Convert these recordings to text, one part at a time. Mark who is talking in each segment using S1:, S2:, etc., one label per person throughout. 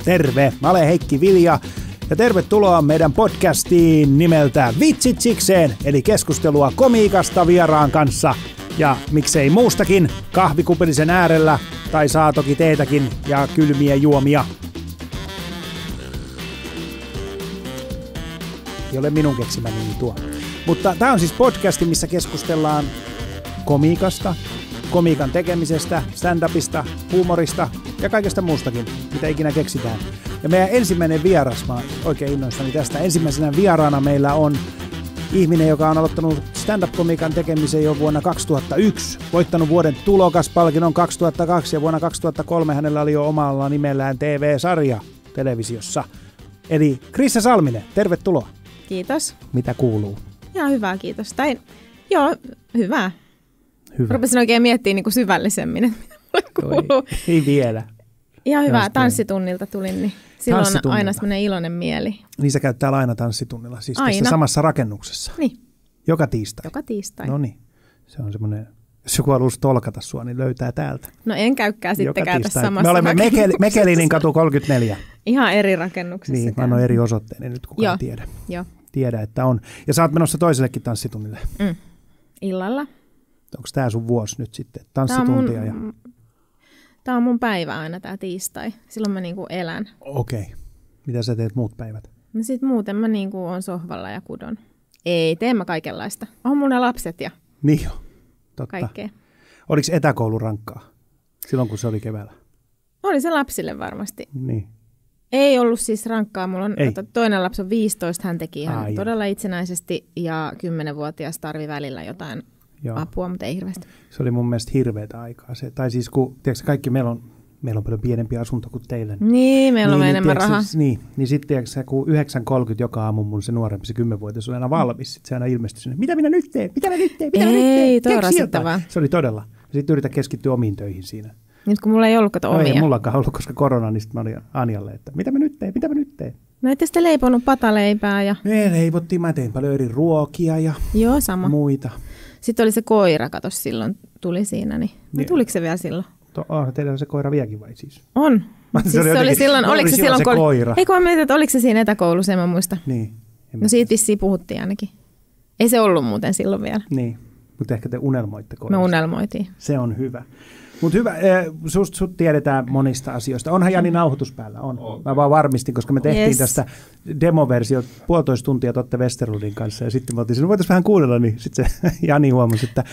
S1: Terve, mä olen Heikki Vilja ja tervetuloa meidän podcastiin nimeltä Vitsit sikseen, eli keskustelua komiikasta vieraan kanssa ja miksei muustakin kahvikupillisen äärellä tai saa toki teetäkin ja kylmiä juomia. Ei ole minun keksimäni tuo. Mutta tämä on siis podcasti, missä keskustellaan komiikasta, komiikan tekemisestä, stand-upista, huumorista ja kaikesta muustakin, mitä ikinä keksitään. Ja meidän ensimmäinen vieras, mä oon oikein innoissani tästä, ensimmäisenä vieraana meillä on ihminen, joka on aloittanut stand-up-komiikan tekemisen jo vuonna 2001, voittanut vuoden tulokaspalkinnon 2002 ja vuonna 2003 hänellä oli jo omalla nimellään TV-sarja televisiossa. Eli Krissa Salminen, tervetuloa.
S2: Kiitos.
S1: Mitä kuuluu?
S2: Ihan hyvää, kiitos. Joo, hyvää. Hyvä. Rupesin oikein miettimään niin syvällisemmin, että mitä mulle kuuluu.
S1: Ei vielä.
S2: Ihan hyvää. Tanssitunnilta tulin, niin silloin on aina semmoinen iloinen mieli.
S1: Niin sä käyt täällä aina tanssitunnilla, siis
S2: aina.
S1: Tässä samassa rakennuksessa.
S2: Niin.
S1: Joka tiistai.
S2: Joka tiistai.
S1: No niin. Se on semmoinen, jos joku haluaisi tolkata sua, niin löytää täältä.
S2: No en käykään sittenkään tässä samassa
S1: Me olemme Mekelinin katu 34.
S2: Ihan eri rakennuksessa.
S1: Niin, mä annoin eri osoitteen, niin nyt kukaan tiedä.
S2: Joo.
S1: Tiedä, että on. Ja sä oot menossa toisellekin tanssitunnille.
S2: Illalla.
S1: Onko tää sun vuosi nyt sitten? Tanssituntia
S2: Tää on mun päivä aina, tää tiistai. Silloin mä niinku elän.
S1: Okei. Mitä sä teet muut päivät?
S2: No sit muuten mä niinku on sohvalla ja kudon. Ei, teen mä kaikenlaista. On mun ne lapset ja
S1: niin jo, totta.
S2: Kaikkea.
S1: Oliko etäkoulu rankkaa silloin, kun se oli keväällä?
S2: Oli se lapsille varmasti.
S1: Niin.
S2: Ei ollut siis rankkaa. Mulla on toinen lapsi on 15, hän teki ihan todella itsenäisesti ja 10-vuotias tarvi välillä jotain apua, mutta ei hirveästi. Se
S1: oli mun mielestä hirveätä aikaa. Tai siis kun, tiedätkö, kaikki meillä on paljon pienempi asunto kuin teillä.
S2: Niin, meillä on enemmän rahaa.
S1: Niin sitten tiedätkö, kun 9.30 joka aamu mun se nuorempi, se 10-vuotias oli aina valmis. Sitten se aina ilmestyi sinne, mitä minä nyt teen?
S2: Ei, toi on rasittavaa.
S1: Se oli todella. Sitten yritä keskittyä omiin töihin siinä.
S2: Nyt kun mulla ei ollut omia.
S1: Ei mullakaan ollut, koska korona, niin sitten mä olin Anjalle, että mitä mä nyt teen?
S2: No ette sitten leiponut pataleipää ja...
S1: Me leipottiin, mä tein paljon eri ruokia ja muita.
S2: Sitten oli se koira, kato silloin tuli siinä, niin tuliko se vielä silloin?
S1: On teillä se koira vieläkin vai siis?
S2: On. Siis se oli silloin, oliko se silloin
S1: koira?
S2: Ei kun mä mietin, että oliko se siinä etäkoulussa, en mä muista.
S1: Niin.
S2: No siitä vissiin puhuttiin ainakin. Ei se ollut muuten silloin vielä.
S1: Niin, mutta ehkä te unelmoitte koirasta.
S2: Me unelmoitiin.
S1: Se on hyvä. Mutta hyvä, sut tiedetään monista asioista. Onhan Jani nauhoitus päällä? On. Mä vaan varmistin, koska me tehtiin tästä demoversio 1,5 tuntia Totte Westerlundin kanssa. Ja sitten me oltiin, no voitaisiin vähän kuunnella, niin sitten se Jani huomasi, että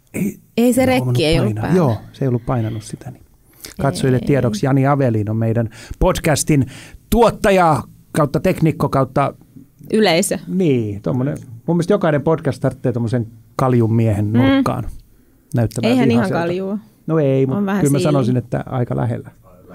S2: ei se rekki ei ollut päällä.
S1: Joo, se ei ollut painanut sitä. Niin. Katsojille tiedoksi, Jani Avelin on meidän podcastin tuottaja kautta teknikko kautta...
S2: Yleisö.
S1: Niin, tommoinen. Mun mielestä jokainen podcast tarvitsee tommoisen kaljun miehen nurkkaan.
S2: Eihän ihan kaljua.
S1: No ei, mutta kyllä mä sanoisin, että aika lähellä.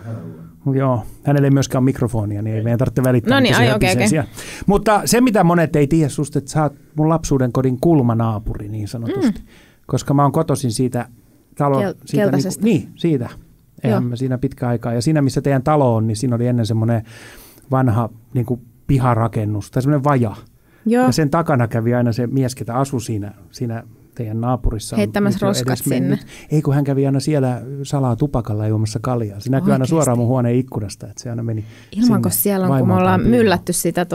S1: Joo, hänellä ei myöskään ole mikrofonia, niin ei meidän tarvitse välittää.
S2: No niin, okay.
S1: Mutta se, mitä monet ei tiedä susta, että sä oot mun lapsuuden kodin kulmanaapuri niin sanotusti. Koska mä oon kotoisin siitä
S2: keltaisesta.
S1: Siitä. Eihän mä siinä pitkä aikaa. Ja siinä, missä teidän talo on, niin siinä oli ennen semmoinen vanha niin kuin piharakennus, tai semmoinen vaja. Joo. Ja sen takana kävi aina se mies, ketä asui siinä teidän naapurissa.
S2: Heittämässä roskat sinne.
S1: Ei, kun hän kävi aina siellä salaa tupakalla juomassa kaljaa. Se näkyy aina suoraan mun huoneen ikkunasta, että se aina meni
S2: ilmanko siellä on, kun me ollaan myllätty sitä,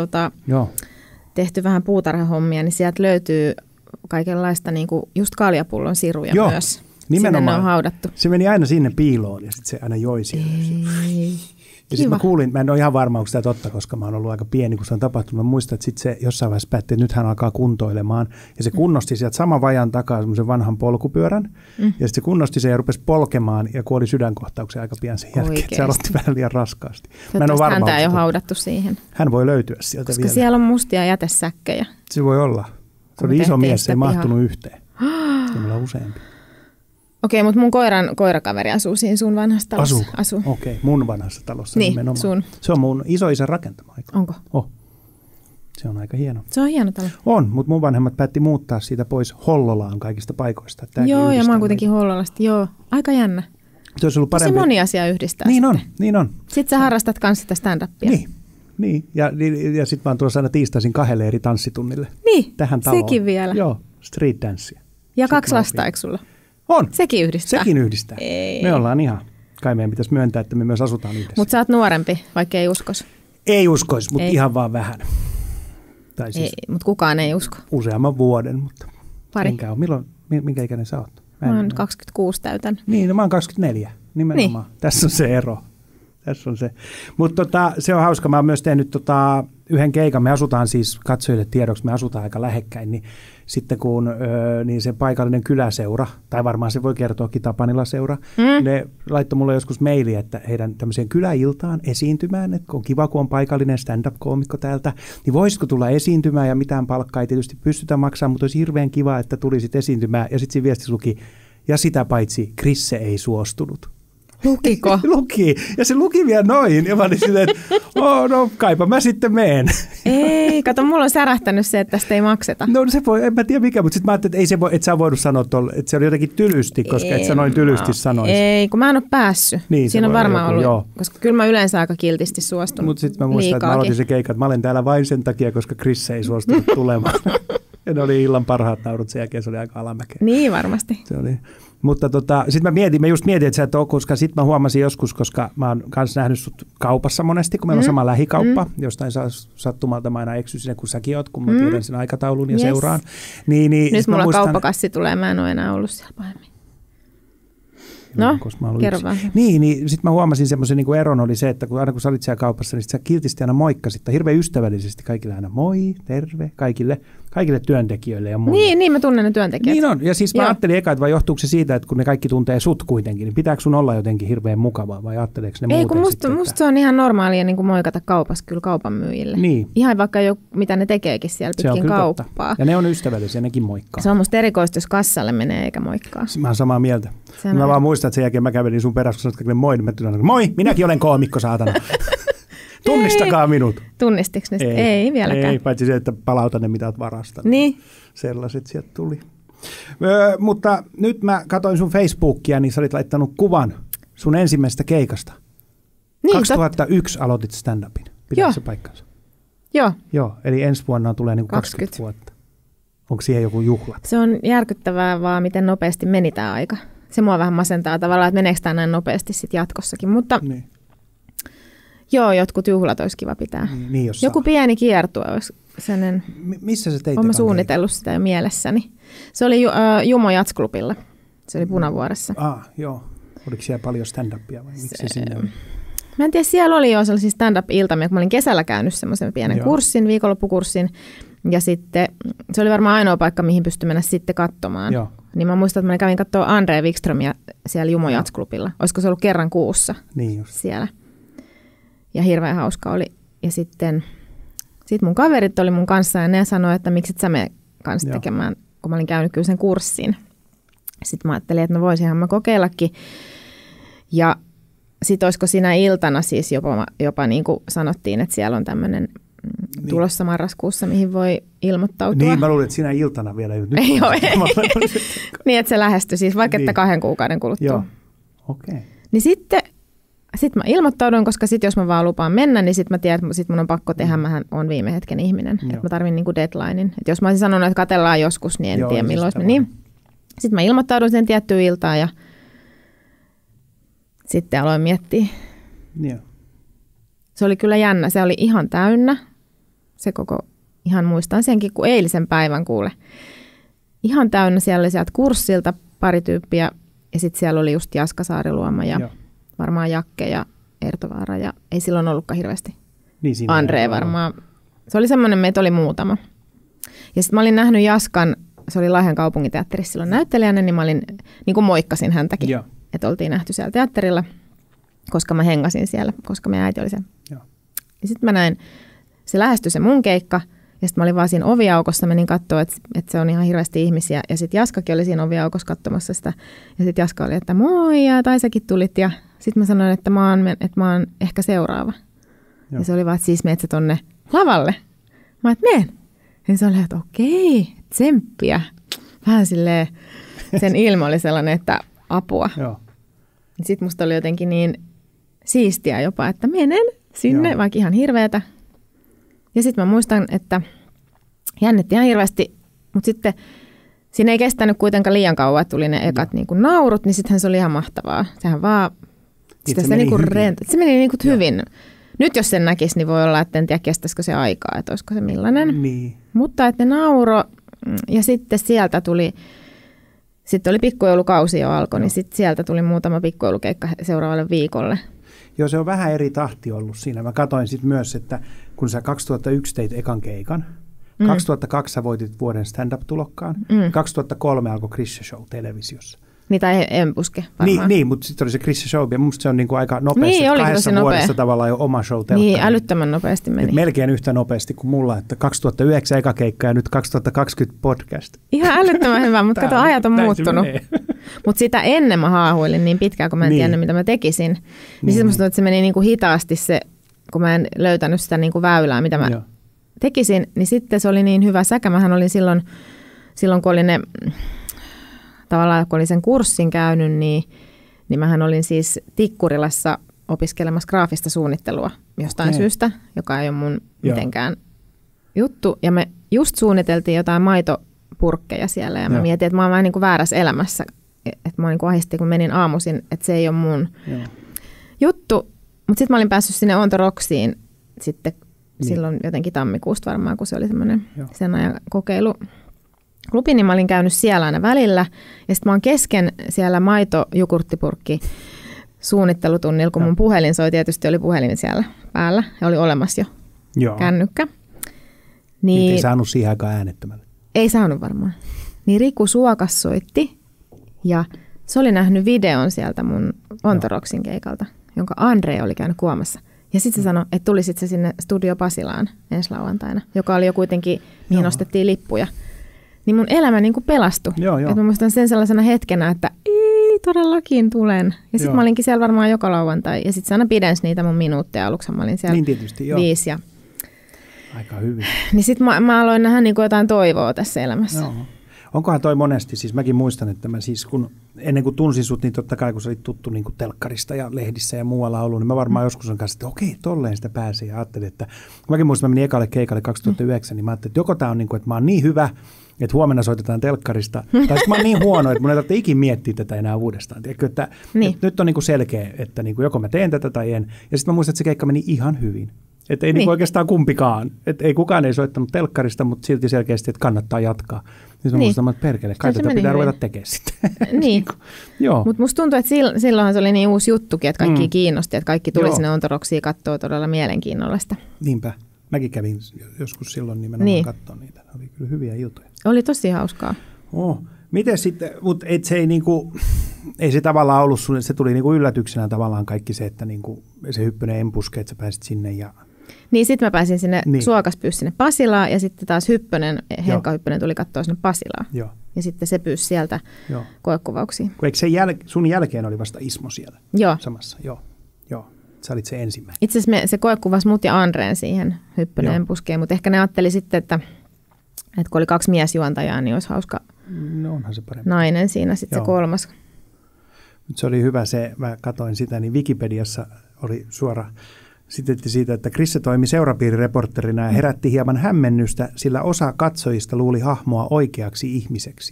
S2: tehty vähän puutarhahommia, niin sieltä löytyy kaikenlaista niinku just kaljapullon siruja myös. Nimenomaan. Sinne ne on haudattu.
S1: Se meni aina sinne piiloon ja sitten se aina joi siellä. Ja sitten mä kuulin, mä en ole ihan varma, onko sitä totta, koska mä oon ollut aika pieni, kun se on tapahtunut. Mä muistan, että sitten se jossain vaiheessa päätti, että nyt hän alkaa kuntoilemaan. Ja se kunnosti sieltä saman vajan takaa semmoisen vanhan polkupyörän. Ja sitten se kunnosti sen ja rupesi polkemaan ja kuoli sydänkohtauksen aika pian sen jälkeen. Se aloitti vähän liian raskaasti.
S2: Mä en ole varma, häntä ei ole haudattu siihen.
S1: Hän voi löytyä sieltä
S2: koska
S1: vielä.
S2: Siellä on mustia jätesäkkejä.
S1: Se voi olla. Se oli iso mies, se ei mahtunut yhteen. Se on useampi.
S2: Okei, mutta mun koirakaveri asuu siinä sun vanhassa talossa. Asuu.
S1: Okei, mun vanhassa talossa
S2: niin,
S1: nimenomaan.
S2: Sun.
S1: Se on mun isoisän rakentama.
S2: Onko?
S1: Se on aika hieno.
S2: Se on hieno talo.
S1: On, mutta mun vanhemmat päätti muuttaa siitä pois Hollolaan kaikista paikoista.
S2: Joo, ja mä oon kuitenkin Hollolasta. Joo, aika jännä.
S1: Se olisi ollut parempi.
S2: Tosi moni asia yhdistää.
S1: Niin on.
S2: Sitten sä harrastat kanssa sitä stand-upia.
S1: Niin. Ja sitten mä oon tuossa aina tiistaisin 2 eri tanssitunnille.
S2: Niin,
S1: tähän taloon.
S2: Sekin vielä.
S1: Joo, street dancea.
S2: Ja 2 lasta, eikö sulla?
S1: On.
S2: Sekin yhdistää.
S1: Ei. Me ollaan ihan kai meidän pitäisi myöntää, että me myös asutaan yhdessä.
S2: Mutta sä oot nuorempi, vaikka ei uskos.
S1: Ei uskoisi, mutta ihan vaan vähän. Tai siis
S2: mutta kukaan ei usko.
S1: Useamman vuoden, mutta
S2: pari.
S1: Enkä ole. Minkä ikäinen sä oot?
S2: Mä oon 26 täytän.
S1: Niin, no mä oon 24, nimenomaan. Niin. Tässä on se ero. Mutta se on hauska. Mä oon myös tehnyt yhden keikan. Me asutaan siis, katsojille tiedoksi, me asutaan aika lähekkäin. Niin sitten kun niin se paikallinen kyläseura, tai varmaan se voi kertoakin Tapanila-seura, ne laittoi mulle joskus mailia, että heidän tämmöiseen kyläiltaan esiintymään, että on kiva, kun on paikallinen stand-up-koomikko täältä, niin voisitko tulla esiintymään ja mitään palkkaa ei tietysti pystytä maksamaan, mutta olisi hirveän kiva, että tulisit esiintymään. Ja sitten siinä viestissä luki, ja sitä paitsi Krisse ei suostunut.
S2: Lukiko?
S1: Luki. Ja se luki vielä noin. Ja mä olin silleen, että no kaipa mä sitten meen.
S2: Ei, kato, mulla on särähtänyt se, että tästä ei makseta.
S1: No se voi, en mä tiedä mikä, mutta sitten mä ajattelin, että et sä voinut sanoa tolle, että se oli jotenkin tylysti, koska et sä noin tylysti sanoisi.
S2: Ei, kun mä en ole päässyt. Niin, siinä on varmaan ollut, joo. Koska kyllä mä yleensä aika kiltisti suostunut.
S1: Mutta sitten mä muistan, että mä aloitin se keikka, että mä olen täällä vain sen takia, koska Chris ei suostunut tulemaan. Ja ne oli illan parhaat naurut, sen jälkeen se oli aika alamäkeä.
S2: Niin varmasti.
S1: Se oli. Mutta sitten mä just mietin, että sä et ole, koska sitten mä huomasin joskus, koska mä oon kanssa nähnyt sut kaupassa monesti, kun meillä on sama lähikauppa, jostain sattumalta mä aina eksyn sinne, kun säkin oot, kun mä tiedän sen aikataulun ja seuraan. Niin,
S2: nyt mulla kauppakassi tulee, mä en ole enää ollut siellä pahemmin. No, kerro vaan.
S1: Niin sitten mä huomasin semmoisen niin eron oli se, että aina kun sä olit siellä kaupassa, niin sä kiltisti aina moikkasit, hirveän ystävällisesti kaikille aina moi, terve, kaikille työntekijöille ja muille.
S2: Niin mä tunnen ne työntekijät.
S1: Niin on, ja siis mä ajattelin eka, että vai johtuuko se siitä, että kun ne kaikki tuntee sut kuitenkin, niin pitääkö sun olla jotenkin hirveän mukavaa vai ajatteleeko ne muuten?
S2: Ei, kun musta se on ihan normaalia niin kuin moikata kaupassa kyllä kaupan myyjille.
S1: Niin.
S2: Ihan vaikka mitä ne tekeekin siellä pitkin kauppaa. Totta.
S1: Ja ne on ystävällisiä, nekin moikkaa.
S2: Se on musta erikoista, jos kassalle menee eikä moikkaa.
S1: Mä oon samaa mieltä. Mä vaan muistan, että sen jälkeen mä kävelin sun perässä, kun sanoit moi, niin mä tulin, moi, minäkin olen koomikko, saatana. Tunnistakaa minut.
S2: Tunnistiko ne? Ei vieläkään.
S1: Ei, paitsi se, että palauta ne, mitä olet varastanut.
S2: Niin.
S1: Sellaiset sieltä tuli. Mutta nyt mä katsoin sun Facebookia, niin sä olit laittanut kuvan sun ensimmäisestä keikasta. Niin, 2001 aloitit stand-upin. Pidätkö se paikkansa? Joo, eli ensi vuonna tulee niin 20 vuotta. Onko siihen joku juhla?
S2: Se on järkyttävää vaan, miten nopeasti meni tämä aika. Se mua vähän masentaa tavallaan, että meneekö tämä näin nopeasti sitten jatkossakin. Mutta niin. Joo, jotkut juhlat olisi kiva pitää.
S1: Niin,
S2: joku pieni kiertue olisi sellainen.
S1: Missä se teit?
S2: Olen suunnitellut sitä jo mielessäni. Se oli Jumo Jatsklubilla. Se oli Punavuoressa.
S1: Joo. Oliko siellä paljon stand-upia vai miksi se sinne oli?
S2: Mä en tiedä, siellä oli jo sellaisia stand-up-iltamia, kun mä olin kesällä käynyt semmoisen pienen kurssin, viikonloppukurssin. Ja sitten se oli varmaan ainoa paikka, mihin pystyi mennä sitten katsomaan. Joo. Niin mä muistan, että mä kävin katsoa Andre Wikströmiä siellä Jumo Jatsklubilla. Olisiko se ollut kerran kuussa siellä. Ja hirveän hauska oli. Ja sitten mun kaverit oli mun kanssa ja ne sanoi, että miksi et sä mene kanssa tekemään, kun mä olin käynyt kyllä sen kurssin. Sitten mä ajattelin, että no voisinhan mä kokeillakin. Ja sitten olisiko siinä iltana siis jopa niin kuin sanottiin, että siellä on tämmöinen tulossa marraskuussa, mihin voi ilmoittautua.
S1: Niin, mä luulin, että siinä iltana vielä. Nyt
S2: ei. Niin, että se lähestyi siis vaikka että 2 kuukauden kuluttua.
S1: Joo, okei.
S2: Niin sitten mä ilmoittaudun, koska sitten jos mä vaan lupaan mennä, niin sitten mä tiedän, että sit mun on pakko tehdä, mähän on viime hetken ihminen. Että mä tarvin niinku deadlinein. Että jos mä olisin sanonut, että katellaan joskus, niin en tiedä milloin. Niin. Sitten mä ilmoittaudun sen tiettyyn iltaan ja sitten aloin miettiä.
S1: Joo.
S2: Se oli kyllä jännä. Se oli ihan täynnä. Se ihan muistan senkin, kuin eilisen päivän kuule. Ihan täynnä. Siellä oli sieltä kurssilta pari tyyppiä ja sitten siellä oli just Jaska Saariluoma ja varmaan Jakke ja Ertovaara ja ei silloin ollutkaan hirveästi.
S1: Niin
S2: Andre varmaan. Se oli semmoinen, meitä oli muutama. Ja sitten mä olin nähnyt Jaskan, se oli Lahden kaupunginteatterissa silloin näyttelijänä, niin mä olin, niin kuin moikkasin häntäkin. Joo. Että oltiin nähty siellä teatterilla, koska mä hengasin siellä, koska meidän äiti oli se. Joo. Ja sitten mä näin, se lähestyi se mun keikka, ja sitten mä olin vaan siinä oviaukossa, menin katsoa, että se on ihan hirveästi ihmisiä. Ja sitten Jaskakin oli siinä oviaukossa katsomassa sitä, ja sitten Jaska oli, että moi, ja tai säkin tulit, ja sitten mä sanoin, että mä oon ehkä seuraava. Joo. Ja se oli vaan, että siis meet sä tonne lavalle. Mä et meen. Ja se oli, että okei, tsemppiä. Vähän silleen, sen ilme oli sellainen, että apua. Sitten musta oli jotenkin niin siistiä jopa, että menen sinne, vaikka ihan hirveätä. Ja sitten mä muistan, että jännitti ihan hirveästi, mutta sitten siinä ei kestänyt kuitenkaan liian kauan, että tuli ne ekat niin kuin naurut, niin sittenhän se oli ihan mahtavaa. Sehän vaan Sitä se niinku se meni niinku hyvin. Nyt jos sen näkisi, niin voi olla, että en tiedä kestäisikö se aikaa, että olisiko se millainen.
S1: Niin.
S2: Mutta että ne nauro ja sitten sieltä tuli, sitten oli pikkujoulukausi jo alkoi, niin sitten sieltä tuli muutama pikkujoulukeikka seuraavalle viikolle.
S1: Joo, se on vähän eri tahti ollut siinä. Mä katsoin sitten myös, että kun sä 2001 teit ekan keikan, 2002 sä voitit vuoden stand-up-tulokkaan, 2003 alkoi Chrisse Show televisiossa.
S2: Niin, tai Empuske varmaan.
S1: Niin, mutta sitten oli se Chrisse Show, ja musta se on niinku aika nopeasti,
S2: niin,
S1: 2 vuodessa tavallaan jo oma show telkkari.
S2: Niin, älyttömän nopeasti meni.
S1: Et melkein yhtä nopeasti kuin mulla, että 2009 eka keikka ja nyt 2020 podcast.
S2: Ihan älyttömän hyvä, mutta kato, ajat on muuttunut. Mutta sitä ennen mä haahuilin niin pitkään, kun mä en tiennyt, mitä mä tekisin. Niin sitten musta tuntuu, että se meni niinku hitaasti se, kun mä en löytänyt sitä niinku väylää, mitä mä tekisin, niin sitten se oli niin hyvä säkä. Mähän olin silloin kun oli ne... Tavallaan kun olin sen kurssin käynyt, niin mähän olin siis Tikkurilassa opiskelemassa graafista suunnittelua jostain syystä, joka ei ole mun mitenkään juttu. Ja me just suunniteltiin jotain maitopurkkeja siellä ja mä mietin, että mä oon vähän niin kuin väärässä elämässä. Että mä niin kuin ahdistin, kun menin aamuisin, että se ei ole mun juttu. Mutta sitten mä olin päässyt sinne On The Rocksiin sitten silloin jotenkin tammikuusta varmaan, kun se oli semmoinen sen ajan kokeilu. Klubi, niin mä olin käynyt siellä aina välillä, ja sitten mä oon kesken siellä maito-jukurttipurkki suunnittelutunnilla, kun mun puhelin soi, tietysti oli puhelin siellä päällä, ja oli olemassa jo kännykkä.
S1: Niin, ei saanut siihen aikaan äänettömälle.
S2: Ei saanut varmaan. Niin Riku Suokas soitti, ja se oli nähnyt videon sieltä mun On The Rocksin keikalta, jonka Andre oli käynyt kuvaamassa. Ja sitten se sanoi, että tulisit se sinne Studio Pasilaan ensi lauantaina, joka oli jo kuitenkin, mihin ostettiin lippuja. Niin mun elämä niin kuin pelastui. Että mä muistan sen sellaisena hetkenä, että ei todellakin tulen. Ja sitten mä olinkin siellä varmaan joka lauantai. Ja sitten se aina pidensi niitä mun minuutteja. Aluksi mä olin siellä
S1: niin tietysti,
S2: 5. Ja...
S1: Aika hyvin.
S2: Niin sitten mä aloin nähdä niin kuin jotain toivoa tässä elämässä.
S1: Joo. Onkohan toi monesti, siis mäkin muistan, että mä siis ennen kuin tunsin sut, niin totta kai kun sä olit tuttu niin kuin telkkarista ja lehdissä ja muualla ollut, niin mä varmaan joskus on kanssa, että okei, tolleen sitä pääsee. Ja ajattelin, että mäkin muistan, että mä menin ekalle keikalle 2009, niin mä ajattelin, että joko tää on niin kuin, että mä oon niin hyvä, että huomenna soitetaan telkkarista, tai sitten mä oon niin huono, että mun ei tarvitse ikin miettiä tätä enää uudestaan. Tiedätkö, että nyt on niin kuin selkeä, että niin kuin joko mä teen tätä tai en. Ja sitten mä muistan, että se keikka meni ihan hyvin. Että ei niin oikeastaan kumpikaan. Että ei kukaan ei soittanut telkkarista, mutta silti selkeästi, että kannattaa jatkaa. Niin mä muistan, että perkele, kai tätä pitää ruveta tekemään sitten.
S2: Niin, mutta musta tuntuu, että silloinhan se oli niin uusi juttukin, että kaikki kiinnosti, että kaikki tuli sinne On The Rocksiin katsoa todella mielenkiinnolla sitä.
S1: Niinpä. Mäkin kävin joskus silloin nimenomaan katsoa niitä. Ne oli kyllä hyviä iltoja.
S2: Oli tosi hauskaa.
S1: Miten sitten, mutta se ei se tavallaan ollut sulle, se tuli niinku yllätyksenä tavallaan kaikki se, että niinku se Hyppönen Empuske, että sä pääsit sinne ja...
S2: Niin, sitten mä pääsin sinne Suokas pyysi sinne Pasilaan ja sitten taas Henkka Hyppönen tuli katsoa sinne Pasilaan. Joo. Ja sitten se pyysi sieltä koekuvauksiin.
S1: Eikö se sun jälkeen oli vasta Ismo siellä?
S2: Joo.
S1: Samassa, joo. Sä olit se ensimmäinen.
S2: Itse asiassa se koekuvasi mut ja Andreen siihen Hyppönen Empuskeen, mutta ehkä ne ajatteli sitten, että kun oli 2 miesjuontajaa, niin olisi hauska
S1: onhan se parempi
S2: nainen siinä sitten se 3.
S1: Nyt se oli hyvä se, mä katsoin sitä, niin Wikipediassa oli suora siteetti siitä, että Chrisse toimi seurapiirireportterina ja herätti hieman hämmennystä, sillä osa katsojista luuli hahmoa oikeaksi ihmiseksi.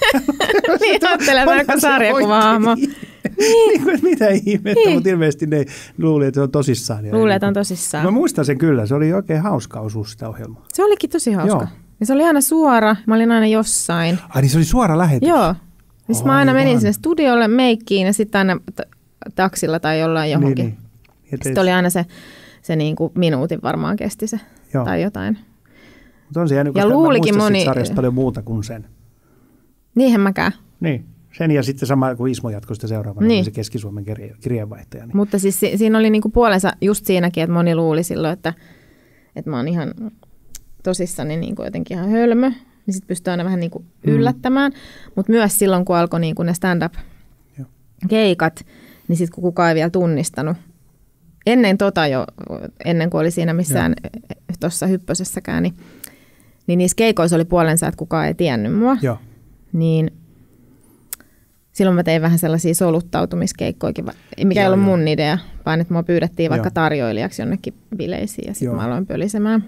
S2: Niin, ajattelen aika sarjakuva-hahmo.
S1: Niin, mitä ihmettä, mutta ilmeisesti ne luuli, että se on tosissaan.
S2: Luulee, että on tosissaan.
S1: Mä muistan sen kyllä, se oli oikein hauska osuus sitä ohjelmaa.
S2: Se olikin tosi hauska. Ja se oli aina suora, mä olin aina jossain.
S1: Ai niin se oli suora lähetys?
S2: Joo. Siis mä aina menin sinne studiolle meikkiin ja sitten aina taksilla tai jollain johonkin. Niin. Sitten oli aina se niin kuin minuutin varmaan kesti se tai jotain.
S1: Mutta on se jäänyt, koska luulikin mä muistan sarjasta paljon muuta kuin sen.
S2: Niinhän mäkään.
S1: Niin. Sen ja sitten sama kuin Ismo jatkoi sitä seuraavana, niin se Keski-Suomen kirjeenvaihtaja. Niin.
S2: Mutta siis siinä oli niinku puolensa just siinäkin, että moni luuli silloin, että mä oon ihan tosissani niinku jotenkin ihan hölmö. Niin sitten pystyy aina vähän niinku yllättämään. Mutta myös silloin, kun alkoi niinku ne stand-up-keikat, niin sitten kun kukaan ei vielä tunnistanut. Ennen kuin oli siinä missään tuossa Hyppösessäkään, niin niissä keikoissa oli puolensa, että kukaan ei tiennyt mua.
S1: Joo.
S2: Niin silloin mä tein vähän sellaisia soluttautumiskeikkoikin, mikä ei ollut mun idea, vaan että mua pyydettiin vaikka tarjoilijaksi jonnekin bileisiin ja sitten mä aloin pölisemään.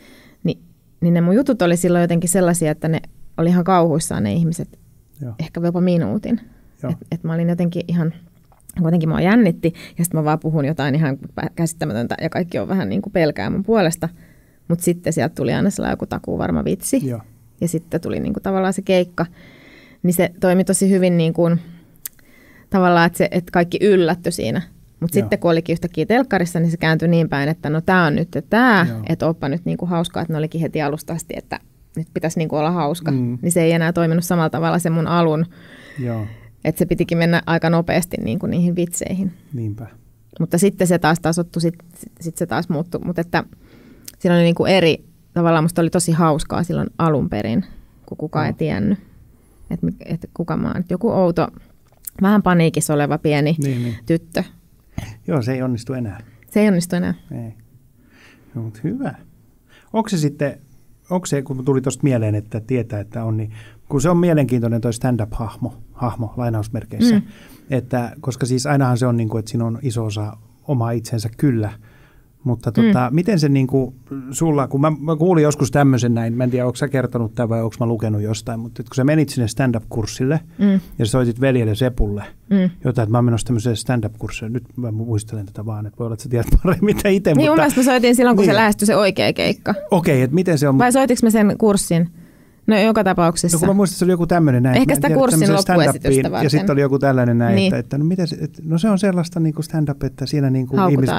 S2: Niin ne mun jutut oli silloin jotenkin sellaisia, että ne oli ihan kauhuissaan ne ihmiset, ehkä jopa minuutin. Että mä olin jotenkin ihan Kuitenkin mua jännitti ja sitten mä vaan puhun jotain ihan käsittämätöntä ja kaikki on vähän niin kuin pelkää mun puolesta. Mutta sitten sieltä tuli aina sellainen joku takuvarma vitsi.
S1: Joo.
S2: Ja sitten tuli niin kuin tavallaan se keikka. Niin se toimi tosi hyvin niin kuin, tavallaan, että kaikki yllättyi siinä. Mutta sitten kun olikin yhtäkkiä telkkarissa, niin se kääntyi niin päin, että no tämä on nyt tämä, että oppa nyt niin kuin hauskaa, että ne olikin heti alusta asti, että nyt pitäisi niin kuin olla hauska. Niin se ei enää toiminut samalla tavalla se mun alun.
S1: Joo.
S2: Että se pitikin mennä aika nopeasti niin kuin niihin vitseihin.
S1: Niinpä.
S2: Mutta sitten se taas tasoittui, sitten se taas muuttui. Mutta että siinä oli niin kuin eri, tavallaan musta oli tosi hauskaa silloin alun perin, kun kukaan ei tiennyt, että kuka mä oon. Joku outo, vähän paniikissa oleva pieni tyttö.
S1: Joo, se ei onnistu enää.
S2: Se ei onnistu enää.
S1: Ei. No, mutta hyvä. Onko se sitten, kun tuli tuosta mieleen, että tietää, että on, niin kun se on mielenkiintoinen toi stand-up-hahmo lainausmerkeissä, että, koska siis ainahan se on niin kuin, että siinä on iso osa omaa itsensä kyllä, mutta miten se niin kuin sulla, kun mä kuulin joskus tämmöisen näin, mä en tiedä, onko sä kertonut tämän vai onko mä lukenut jostain, mutta kun sä menit sinne stand-up-kurssille ja sä soitit veljelle Sepulle jotain, että mä oon menossa tämmöiselle stand-up-kurssille, nyt mä muistelen tätä vaan, että voi olla, että sä tiedät paremmin mitä itse.
S2: Niin, mun mielestä mä soitin silloin, kun se lähestyi se oikea keikka.
S1: Okei, että miten se on?
S2: Vai soitiko mä sen kurssin? No joka tapauksessa.
S1: No kun mä muistan, että se oli joku tämmöinen näin.
S2: Ehkä sitä kurssin loppuesitystä varten.
S1: Ja sitten oli joku tällainen näin, että no, no se on sellaista niin kuin stand-up, että siinä niin kuin ihmiset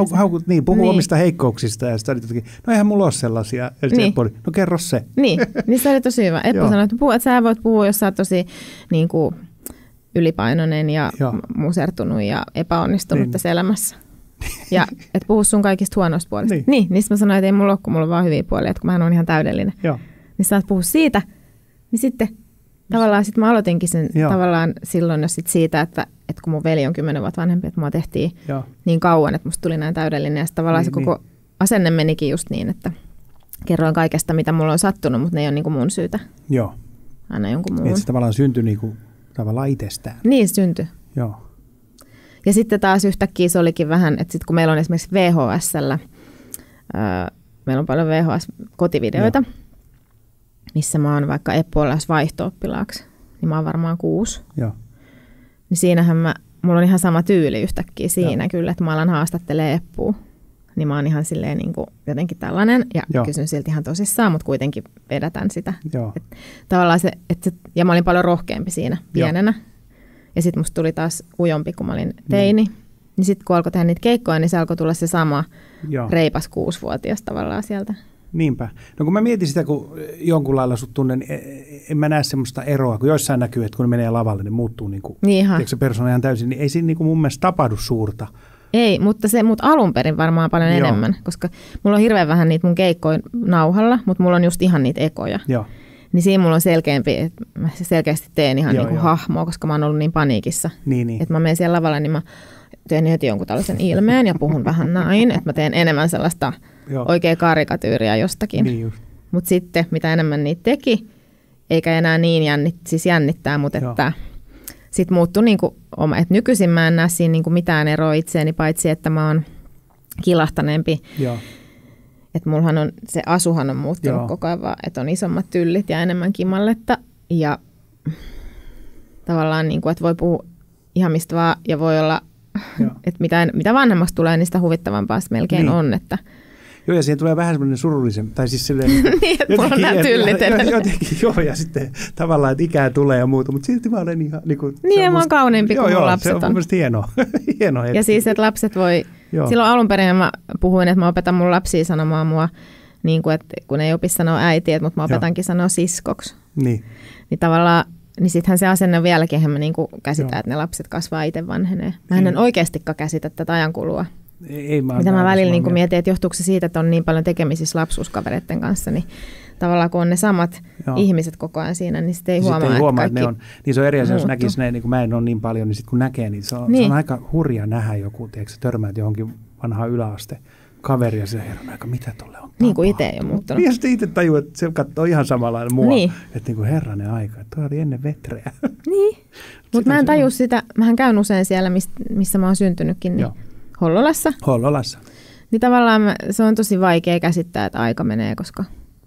S1: puhuu omista heikkouksista ja sitten oli no eihän mulla ole sellaisia. Ja sitten no kerro se.
S2: Niin se oli tosi hyvä. Eppu sanoi, että sä voit puhua, jos sä oot tosi niin kuin ylipainoinen ja musertunut ja epäonnistunut tässä elämässä. Ja et puhu sun kaikista huonoista puolista. Niin mä sanoin, että ei mulla ole, kun mulla on vaan hyviä puolia, että kun mähän on ihan täydellinen.
S1: Joo.
S2: Niin saat puhua siitä, niin sitten tavallaan sit mä aloitinkin sen tavallaan silloin jo sit siitä, että kun mun veli on 10 vuotta vanhempi, että mua tehtiin niin kauan, että musta tuli näin täydellinen. Ja sitten tavallaan se koko asenne menikin just niin, että kerroin kaikesta, mitä mulla on sattunut, mutta ne ei ole niin kuin mun syytä.
S1: Joo.
S2: Aina jonkun muun.
S1: Että se tavallaan syntyi niin kuin, tavallaan itsestään.
S2: Niin syntyi.
S1: Joo.
S2: Ja sitten taas yhtäkkiä se olikin vähän, että sitten kun meillä on esimerkiksi VHS:llä, meillä on paljon VHS-kotivideoita, missä mä oon vaikka Eppu ollaan vaihto-oppilaaksi, niin mä oon varmaan 6.
S1: Joo.
S2: Niin siinähän mulla on ihan sama tyyli yhtäkkiä siinä kyllä, että mä alan haastattelee Eppua. Niin mä oon ihan silleen niin kuin jotenkin tällainen ja kysyn silti ihan tosissaan, mutta kuitenkin vedätän sitä. Tavallaan se, ja mä olin paljon rohkeampi siinä pienenä. Ja sitten musta tuli taas ujompi, kun mä olin teini. Niin sitten kun alkoi tehdä niitä keikkoja, niin se alkoi tulla se sama reipas 6-vuotias tavallaan sieltä.
S1: Niinpä. No kun mä mietin sitä, kun jonkun lailla sut tunnen, niin en mä näe semmoista eroa, kun joissain näkyy, että kun ne menee lavalle, niin muuttuu niin kuin, se persona ihan täysin, niin ei siinä niin kuin mun mielestä tapahdu suurta. Ei, mutta se alun perin varmaan paljon enemmän, koska mulla on hirveän vähän niitä mun keikkoja nauhalla, mutta mulla on just ihan niitä ekoja. Joo.
S2: Niin siinä mulla on selkeämpi, että mä selkeästi teen ihan niin kuin hahmoa, koska mä oon ollut niin paniikissa.
S1: Niin.
S2: Että mä menen siellä lavalla, niin mä teen heti jonkun tällaisen ilmeen ja puhun vähän näin, että mä teen enemmän sellaista oikea karikatyyriä jostakin.
S1: Niin
S2: mutta sitten mitä enemmän niitä teki, eikä enää niin jännittää, mutta että sitten muuttui niinku oma, että nykyisin mä en näe siinä niinku mitään eroa itseäni, paitsi että mä oon kilahtaneempi. Että mullahan on, se asuhan on muuttunut koko ajan vaan, että on isommat tyllit ja enemmän kimalletta ja tavallaan niinku, että voi puhua ihan mistä vaan ja voi olla, että mitä vanhemmaksi tulee, niin sitä huvittavampaa melkein on, että
S1: Joo, ja siihen tulee vähän semmoinen surullisen, tai siis silleen
S2: niin, että mulla on nämä tyllit edelleen.
S1: Jotenkin, ja sitten tavallaan, että ikää tulee ja muuta, mutta silti mä olen ihan
S2: niin, mä oon kauniimpi kuin mun lapset on.
S1: Se on mun mielestä hienoa.
S2: Ja siis, että lapset voi, silloin alun perin mä puhuin, että mä opetan mun lapsia sanomaan mua, niin kuin, että kun ei opi sanoa äiti, mutta mä opetankin sanoa siskoksi.
S1: Niin
S2: tavallaan, niin sittenhän se asenne vieläkin, että mä niin käsitän, että ne lapset kasvaa itse vanhenee. Mä en oikeastikaan käsitä tätä ajankulua. Mitä mä välillä niin mietin, että johtuuko se siitä, että on niin paljon tekemisissä lapsuuskavereiden kanssa, niin tavallaan kun on ne samat ihmiset koko ajan siinä, niin sitten ei huomaa,
S1: että ne on. Niin se on eri asia, jos näkisi ne, niin kuin mä en ole niin paljon, niin sitten kun näkee, niin se on aika hurja nähdä joku, tiedätkö, törmäät johonkin vanhaan yläaste kaveri ja se herran aika, mitä tuolle on
S2: niin kuin itse ei ole muuttunut.
S1: Ja sitten itse tajuu, että se katsoo ihan samalla lailla mua, että niin kuin herranen aika, että tuo oli ennen vetreä.
S2: Niin, mutta mä en tajua sitä, mähän käyn usein siellä, missä mä oon syntynytkin, niin Hollolassa.
S1: Hollolassa.
S2: Niin tavallaan se on tosi vaikea käsittää, että aika menee, koska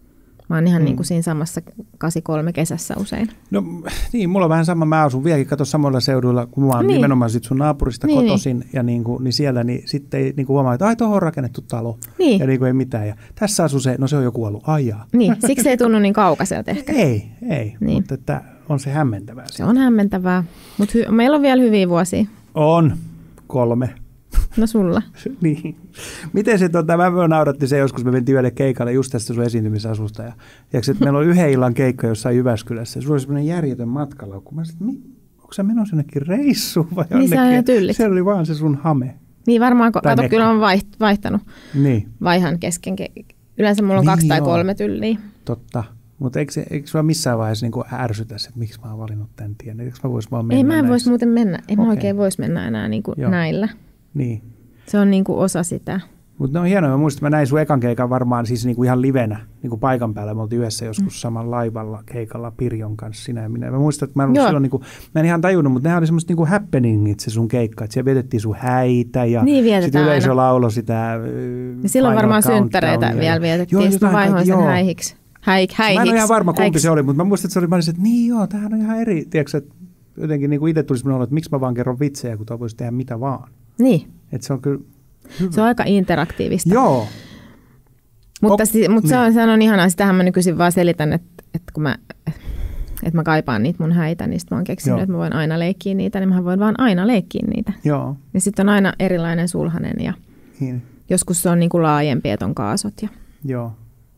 S2: Mä oon ihan niin kuin siinä samassa 83 kesässä usein.
S1: No niin, mulla on vähän sama. Mä asun vieläkin, kato samoilla seuduilla, kun mä oon nimenomaan sit sun naapurista kotoisin. Ja niin siellä, niin sitten ei niin huomaa, että tuohon on rakennettu talo. Niin. Ja niin ei mitään. Ja tässä asuu se, no se on joku ollut ajaa.
S2: Niin, siksi ei tunnu niin kaukaiselta ehkä.
S1: Ei, niin. Mutta että on se hämmentävää.
S2: Se on hämmentävää, mutta meillä on vielä hyviä vuosia.
S1: On, 3.
S2: No sulla.
S1: Niin. Miten se, mä nauratti se joskus, me mentiin yölle keikalle just tästä sun esiintymisasusta. Ja tiedätkö, että meillä oli yhden illan keikka jossain Jyväskylässä. Ja sulla oli semmoinen järjetön matkalla. Kun mä sanoin, että onko sä menossa jonnekin reissuun vai jonnekin?
S2: Niin sä tyllit.
S1: Se oli vaan se sun hame.
S2: Niin varmaan, kato, kyllä on vaihtanut.
S1: Niin.
S2: Vaihan kesken. Yleensä mulla on 2 tai 3 tylliä.
S1: Totta. Mutta eikö sulla missään vaiheessa niin ärsytä, että miksi mä oon valinnut tämän tien? Eikö mä vois vaan mennä?
S2: Ei mä en vois muuten mennä. Ei mä oikein vois mennä enää niin kuin näillä.
S1: Niin.
S2: Se on niin kuin osa sitä.
S1: Mutta ne on hienoa. Mä muistan, että mä näin sun ekan keikan varmaan siis niin kuin ihan livenä, niin kuin paikan päällä. Me oltiin yhdessä joskus saman laivalla keikalla Pirjon kanssa, sinä ja minä. Mä muistan, että mä silloin, niin kuin, mä en ihan tajunnut, mutta nehän oli semmoista niin kuin happeningit se sun keikka. Että siellä vietettiin sun häitä ja
S2: niin
S1: sitten yleisö lauloi sitä.
S2: Ja silloin varmaan synttäreitä vielä vietettiin. Sitten mä vaihoin sen häihiksi. Mä
S1: en ole ihan varma, kumpi se oli, mutta mä muistan, että se oli, että niin joo, tämähän on ihan eri. Tiedätkö, että jotenkin niin kuin itse tulisi minulle, että miksi mä vaan kerron vitsejä, kun tuo voisi tehdä mitä vaan.
S2: Niin.
S1: Että se on kyllä hyvä.
S2: Se on aika interaktiivista.
S1: Joo.
S2: Mutta se on ihanaa. Sitähän mä nykyisin vaan selitän, että kun mä kaipaan niitä mun häitä, niin sitten mä oon keksinyt, että mä voin aina leikkiä niitä, niin mä voin vaan aina leikkiä niitä.
S1: Joo.
S2: Ja sitten on aina erilainen sulhanen ja joskus se on niin kuin laajempi, että on kaasot.
S1: Joo.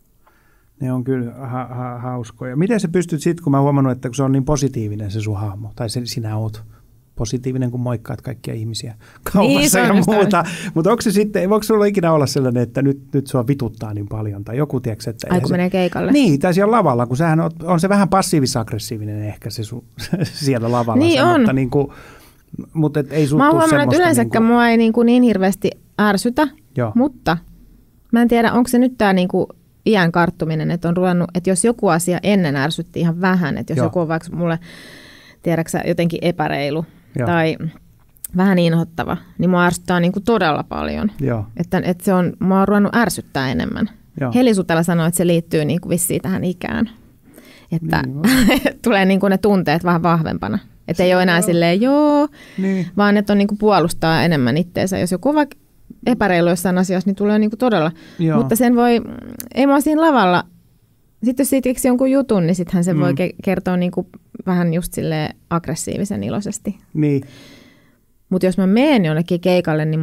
S1: Ne on kyllä hauskoja. Miten sä pystyt sitten, kun mä oon huomannut, että kun se on niin positiivinen se sun hahmo, tai sinä oot positiivinen, kun moikkaat kaikkia ihmisiä kaupassa ja muuta. Mutta onko se sitten, voiko sulla ikinä olla sellainen, että nyt sua vituttaa niin paljon, tai joku, tiedätkö, että...
S2: Ai kun menee keikalle.
S1: Niin, tai siellä lavalla, kun sähän on se vähän passiivis-aggressiivinen ehkä se siellä lavalla.
S2: Niin on.
S1: Mutta, niin kuin, mutta ei sut
S2: mä oon
S1: huomannut,
S2: että yleensäkään mua ei niin hirveästi ärsytä, mutta mä en tiedä, onko se nyt tämä iän karttuminen, että on ruvennut, että jos joku asia ennen ärsytti ihan vähän, että jos joku on vaikka mulle, tiedäksä, jotenkin epäreilu tai vähän inhottava, niin mua ärsyttää todella paljon. Että se on, mua on ruvennut ärsyttää enemmän. Heli Sutela sanoi, että se liittyy vissiin tähän ikään. Että tulee ne tunteet vähän vahvempana. Että ei ole enää silleen vaan että on puolustaa enemmän itteensä. Jos joku on vaikka epäreilu jossain asiassa, niin tulee todella. Mutta sen voi, ei mua siinä lavalla, sitten jos siitä keksi jonkun jutun, niin sittenhän se voi kertoa vähän just silleen aggressiivisen iloisesti.
S1: Niin.
S2: Mutta jos mä menen jonnekin keikalle, niin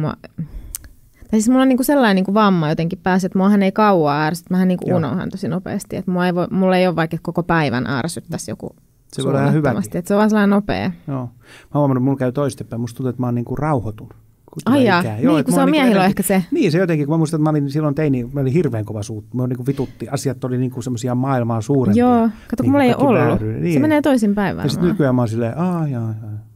S2: tai siis mulla on sellainen vamma jotenkin päässä, että muahan ei kauaa ärsytä. Mähän unohan tosi nopeasti. Että mulla ei ole vaikka koko päivän ärsyttäisi joku
S1: se voi olla ihan hyväkin.
S2: Että se on vaan sellainen nopea.
S1: Joo. Mä huomannut, että mulla käy toistepäin. Musta tuntuu, että mä oon rauhoitun.
S2: Ai jaa, niin kun se on miehillä ehkä se.
S1: Niin se jotenkin, kun mä muistan, että mä olin silloin teini, mä olin hirveän kova suut. Mä vitutti, asiat oli semmoisia maailmaa suurempia.
S2: Joo, kato kun mulla ei ollut. Niin. Se menee toisinpäin varmaan.
S1: Ja sitten nykyään mä oon silleen, jaa.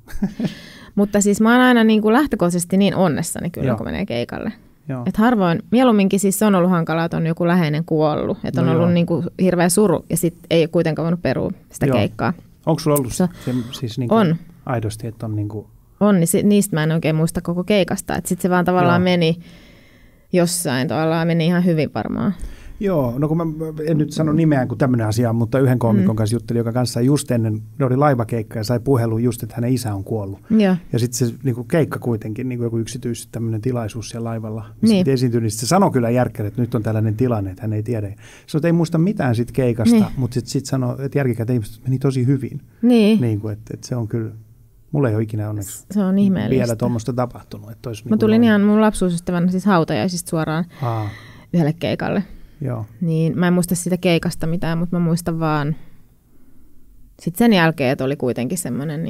S2: Mutta siis mä oon aina lähtökohtaisesti niin onnessani kyllä, kun menee keikalle. Että harvoin, mieluumminkin siis se on ollut hankalaa, että on joku läheinen kuollut. Että on ollut hirveä suru ja sitten ei kuitenkaan voinut perua sitä keikkaa.
S1: Onko sulla ollut se siis
S2: on.
S1: Aidosti, että on
S2: on, niin niistä mä en oikein muista koko keikasta. Että sitten se vaan tavallaan meni jossain, tavallaan meni ihan hyvin varmaan. Joo, no kun mä
S1: en nyt sano nimeään kuin tämmöinen asia, mutta yhden koomikon kanssa juttelin, joka kanssa just ennen, ne oli laivakeikka ja sai puhelun just, että hänen isä on kuollut. Ja sitten se keikka kuitenkin, joku yksityis tämmöinen tilaisuus siellä laivalla, missä piti esiintyä, niin se sanoi kyllä järkkälle, että nyt on tällainen tilanne, että hän ei tiedä. Se ei muista mitään siitä keikasta, mutta sitten sanoi, että järkikäteen ihmiset meni tosi hyvin. Että se on kyllä... Mulla ei ole ikinä onneksi vielä tuommoista tapahtunut.
S2: Mä tulin ihan mun lapsuusystävänä siis hautajaisista suoraan yhdelle keikalle.
S1: Joo.
S2: Niin mä en muista siitä keikasta mitään, mutta mä muistan vaan sitten sen jälkeen, että oli kuitenkin semmoinen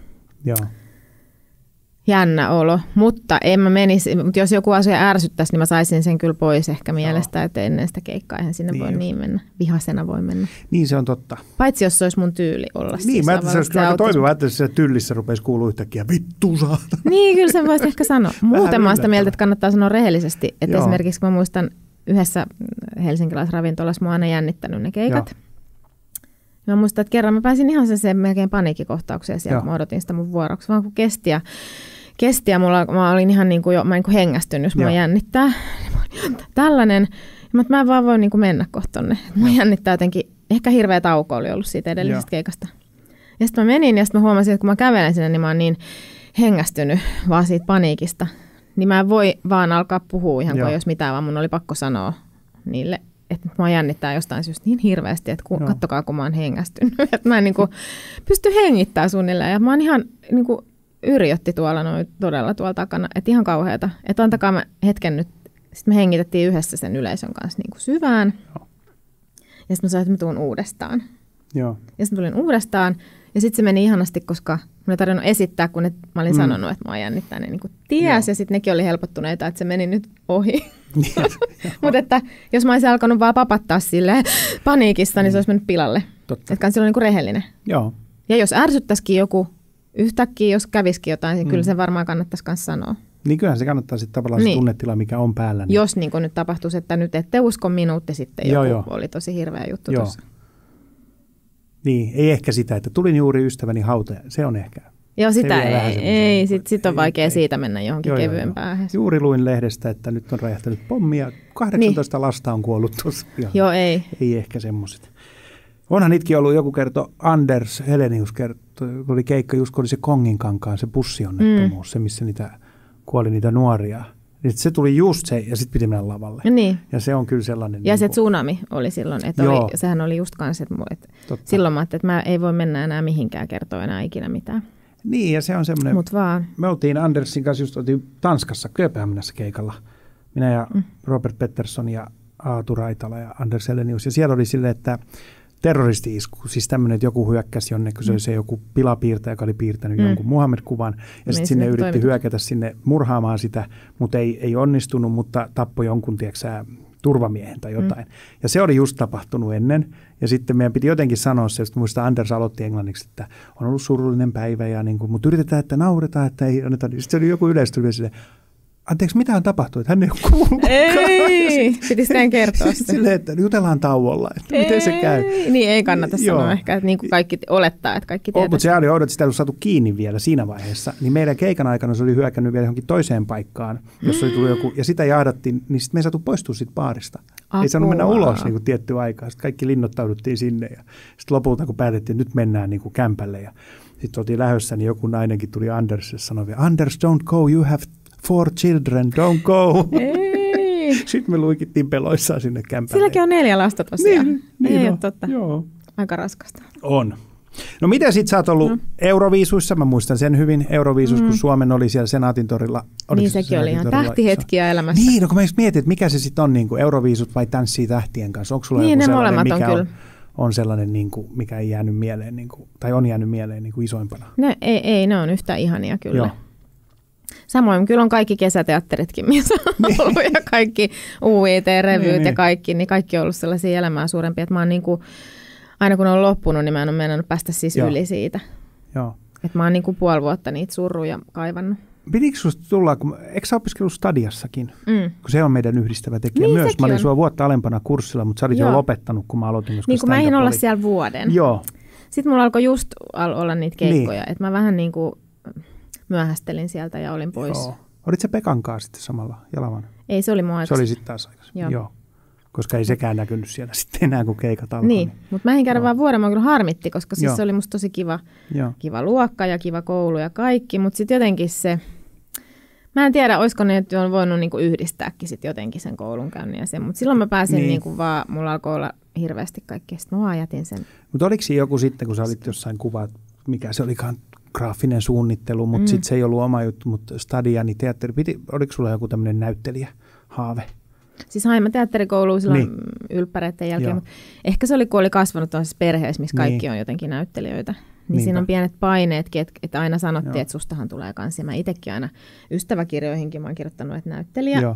S2: jännä olo. Mutta en mä menisi, mutta jos joku asia ärsyttäisi, niin mä saisin sen kyllä pois ehkä mielestä, että ennen sitä keikkaa eihän sinne voi niin mennä. Vihasena voi mennä.
S1: Niin se on totta.
S2: Paitsi jos se olisi mun tyyli olla.
S1: Niin, mä ajattelin, että se olisi aika toimiva, että se tyllissä rupeisi kuulua yhtäkkiä vittu saata.
S2: Niin, kyllä sen voisi ehkä sanoa. Muuten mä oon sitä mieltä, että kannattaa sanoa rehellisesti. Että esimerkiksi kun mä muistan yhdessä helsinkiläisravintolassa, mä oon aina jännittänyt ne keikat. Mä muistan, että kerran mä pääsin ihan sen melkein paniikkikohtaukseen siellä, kun mä odotin sitä mun vuoroksi. Vaan kun kesti ja mä olin ihan mä hengästynyt, jos mua jännittää. Tällainen. Mä en vaan voi niin kuin mennä kohta tonne. Mä jännittää jotenkin, ehkä hirveä tauko oli ollut siitä edellisestä keikasta. Ja sitten mä menin ja sitten mä huomasin, että kun mä kävelen sinne, niin mä oon niin hengästynyt vaan siitä paniikista. Niin mä en voi vaan alkaa puhua ihan kuin jos mitään, vaan mun oli pakko sanoa niille, että mä jännittää jostain syystä niin hirveästi, että kattokaa kun mä oon hengästynyt. Että mä en niin kuin pysty hengittämään suunnilleen ja mä oon ihan niin kuin yrjötti tuolla noin todella tuolla takana, että ihan kauheata. Että antakaa mä hetken nyt. Sitten me hengitettiin yhdessä sen yleisön kanssa niin kuin syvään. Joo. Ja sitten mä sanoin, että mä tuun uudestaan. Joo. Ja sitten tulin uudestaan. Ja sitten se meni ihanasti, koska mä en tarvinnut esittää, kun mä olin sanonut, että mä jännittää. Ne niin kuin ties. Ja sitten nekin oli helpottuneita, että se meni nyt ohi. Mutta että jos mä olisin alkanut vaan papattaa silleen paniikista, niin se olisi mennyt pilalle. Että kans silloin niin kuin rehellinen. Joo. Ja jos ärsyttäisikin joku yhtäkkiä, jos kävisikin jotain, niin kyllä se varmaan kannattaisi myös sanoa.
S1: Niin kyllähän se kannattaa sitten tavallaan se tunnetila, mikä on päällä. Niin.
S2: Jos niin kuin nyt tapahtuisi, että nyt ette usko minuut ja sitten joku oli tosi hirveä juttu tuossa.
S1: Niin, ei ehkä sitä, että tulin juuri ystäväni hauta, se on ehkä.
S2: Joo, sitä ei. Sitten on vaikea siitä mennä johonkin kevyempään.
S1: Juuri luin lehdestä, että nyt on räjähtänyt pommi ja 18 lasta on kuollut tuossa.
S2: Joo, ei.
S1: Ei ehkä semmoiset. Onhan niitäkin ollut, joku kertoi, Anders Helenius kertoi, oli keikka, just kun oli se Konginkankaan, se bussionnettomuus, se missä kuoli niitä nuoria. Se tuli just se, ja sitten piti mennä lavalle.
S2: Niin.
S1: Ja se on kyllä sellainen.
S2: Ja se tsunami oli silloin, että sehän oli just kanssa, että silloin mä ajattelin, että mä ei voi mennä enää mihinkään kertoa enää ikinä mitään.
S1: Niin, ja se on semmoinen.
S2: Mut vaan.
S1: Me oltiin Andersin kanssa just Tanskassa, Kööpenhaminassa keikalla. Minä ja Robert Pettersson ja Aatu Raitala ja Anders Helenius. Ja siellä oli silleen, että terroristi-isku, siis tämmöinen, että joku hyökkäsi jonne, kun se oli se joku pilapiirtäjä, joka oli piirtänyt jonkun Muhammed-kuvan, ja sitten sinne yritti hyökätä sinne murhaamaan sitä, mutta ei onnistunut, mutta tappoi jonkun, tiedätkö, turvamiehen tai jotain. Ja se oli just tapahtunut ennen, ja sitten meidän piti jotenkin sanoa se, että muista Anders aloitti englanniksi, että on ollut surullinen päivä, ja niin kuin, mutta yritetään, että nauretaan, että ei anneta. Sitten se oli joku yleistyvä silleen, anteeksi, mitä on tapahtunut? Että hän ei ole kuullutkaan.
S2: Ei, pitäisi näin kertoa se.
S1: Silleen, että jutellaan tauolla, että miten se käy.
S2: Niin, ei kannata sanoa ehkä, että niin kuin kaikki olettaa, että kaikki tietää.
S1: Mutta se oli oudot, että sitä ei ollut saatu kiinni vielä siinä vaiheessa. Niin meidän keikan aikana se oli hyökännyt vielä johonkin toiseen paikkaan, jos oli tullut joku, ja sitä jahdattiin, niin sitten me ei saatu poistua siitä baarista. Ei saanut mennä ulos niin kuin tiettyä aikaa. Sitten kaikki linnoittauduttiin sinne, ja sitten lopulta, kun päätettiin, että nyt mennään niin kuin kämpälle, ja sitten oltiin lähdössä, niin joku nainenkin tuli Anders ja sanoi vielä, Anders, don't go, you have 4 children, don't go.
S2: Ei.
S1: Sitten me luikittiin peloissaan sinne kämpälle.
S2: Silläkin on 4 lasta tosiaan.
S1: Niin
S2: ei
S1: on.
S2: ole totta.
S1: Joo.
S2: Aika raskasta.
S1: On. No mitä sitten sä oot ollut Euroviisuissa? Mä muistan sen hyvin. Euroviisuissa, kun Suomen oli siellä Senaatintorilla.
S2: Niin sekin oli ihan tähtihetkiä elämässä.
S1: Niin, no kun mä mietin, että mikä se sitten on, niin kuin Euroviisut vai Tanssii tähtien kanssa? Onko sulla
S2: niin,
S1: joku
S2: ne molemmat on kyllä.
S1: On sellainen, niin kuin, mikä ei jäänyt mieleen, niin kuin, tai on jäänyt mieleen niin kuin isoimpana?
S2: Ne on yhtä ihania kyllä. Joo. Samoin kyllä on kaikki kesäteatteritkin, missä on ollut, ja kaikki UIT-revyt ja kaikki, niin kaikki on ollut sellaisia elämää suurempia, että mä oon niin kuin, aina kun on loppunut, niin mä en ole meinannut päästä siis yli siitä. Joo. Että mä oon niin kuin 5 vuotta niitä surruja kaivannut.
S1: Pitikö susta tulla, eikö sä opiskellut Stadiassakin, kun se on meidän yhdistävä tekijä niin, myös. Mä olin sua vuotta alempana kurssilla, mutta sä olit jo lopettanut, kun mä aloitin.
S2: Niin kun mä eihin olla siellä vuoden.
S1: Joo.
S2: Sitten mulla alkoi just olla niitä keikkoja, niin. Että mä vähän niin kuin myöhästelin sieltä ja olin pois.
S1: Joo. Olit sä Pekan kanssa sitten samalla Jalavan?
S2: Ei, se oli mua aikaisemmin.
S1: Se oli sitten taas aikaisemmin, joo. Koska ei sekään näkynyt siellä sitten enää, kun keikat alkoi.
S2: Niin, mutta mä en käydä vaan vuoden, mä kyllä harmitti, koska siis se oli musta tosi kiva luokka ja kiva koulu ja kaikki, mutta sitten jotenkin se, mä en tiedä, olisiko ne on voinut niinku yhdistääkin sitten jotenkin sen koulunkäynnin ja sen, mutta silloin mä pääsin niinku vaan, mulla alkoi olla hirveästi kaikkea, sitten mä vaan jätin sen.
S1: Mutta oliko siinä joku sitten, kun sä olit jossain kuvat, mikä se olikaan, graafinen suunnittelu, mutta sitten se ei ollut oma juttu, mutta Stadia, niin teatteri, oliko sulla joku tämmöinen näyttelijähaave?
S2: Siis hain mä teatterikouluun silloin ylppäreiden jälkeen, mutta ehkä se oli, kun oli kasvanut tuollaisessa perheessä, missä kaikki on jotenkin näyttelijöitä. Niin siinä on pienet paineetkin, että aina sanottiin, että sustahan tulee kanssa. Ja mä itsekin aina ystäväkirjoihinkin mä oon kirjoittanut, että näyttelijä. Joo.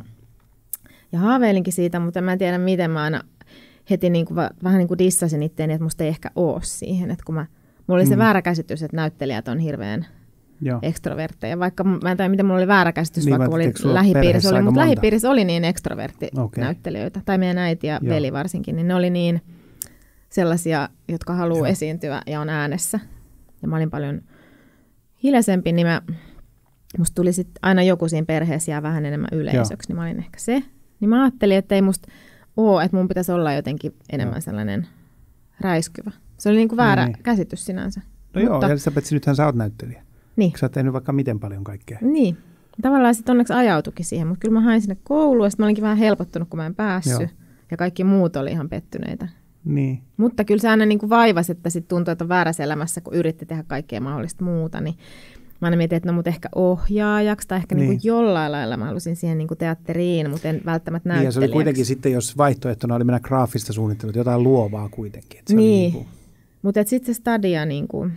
S2: Ja haaveilinkin siitä, mutta mä en tiedä, miten mä aina heti niin kuin, vähän niin kuin dissasin itteeni, että musta ei ehkä ole siihen, että kun mulla oli se väärä käsitys, että näyttelijät on hirveän ekstrovertteja. Vaikka mä en tiedä, miten mulla oli väärä käsitys, niin, vaikka oli lähipiirissä oli, mutta lähipiirissä oli niin ekstrovertti näyttelijöitä. Tai meidän äiti ja veli varsinkin, niin ne oli niin sellaisia, jotka haluaa esiintyä ja on äänessä. Ja mä olin paljon hiljaisempi, niin musta tuli sit aina joku siinä perheessä jää vähän enemmän yleisöksi, niin mä olin ehkä se. Niin mä ajattelin, että ei musta ole, että mun pitäisi olla jotenkin enemmän sellainen räiskyvä. Se oli niin kuin väärä käsitys sinänsä.
S1: No joo, ja Elisabeth, nythän sä oot näyttelijä.
S2: Niin.
S1: Sä oot tehnyt vaikka miten paljon kaikkea.
S2: Niin. Tavallaan sitten onneksi ajautuikin siihen, mutta kyllä mä hain sinne kouluun, ja sitten mä olinkin vähän helpottunut, kun mä en päässyt. Joo. Ja kaikki muut oli ihan pettyneitä.
S1: Niin.
S2: Mutta kyllä se aina niin kuin vaivasi, että sitten tuntui, että on väärässä elämässä, kun yritti tehdä kaikkea mahdollista muuta. Niin mä aina mietin, että no mut ehkä ohjaajaksi, tai ehkä niin kuin jollain lailla mä halusin siihen niin kuin teatteriin, mutta en välttämättä näyttelijäksi.
S1: Ja se oli kuitenkin sitten, jos vaihtoehtona oli mennä graafista suunnittelua, jotain luovaa kuitenkin. Että se
S2: niin,
S1: niin
S2: mutta sitten se stadia, niin kuin,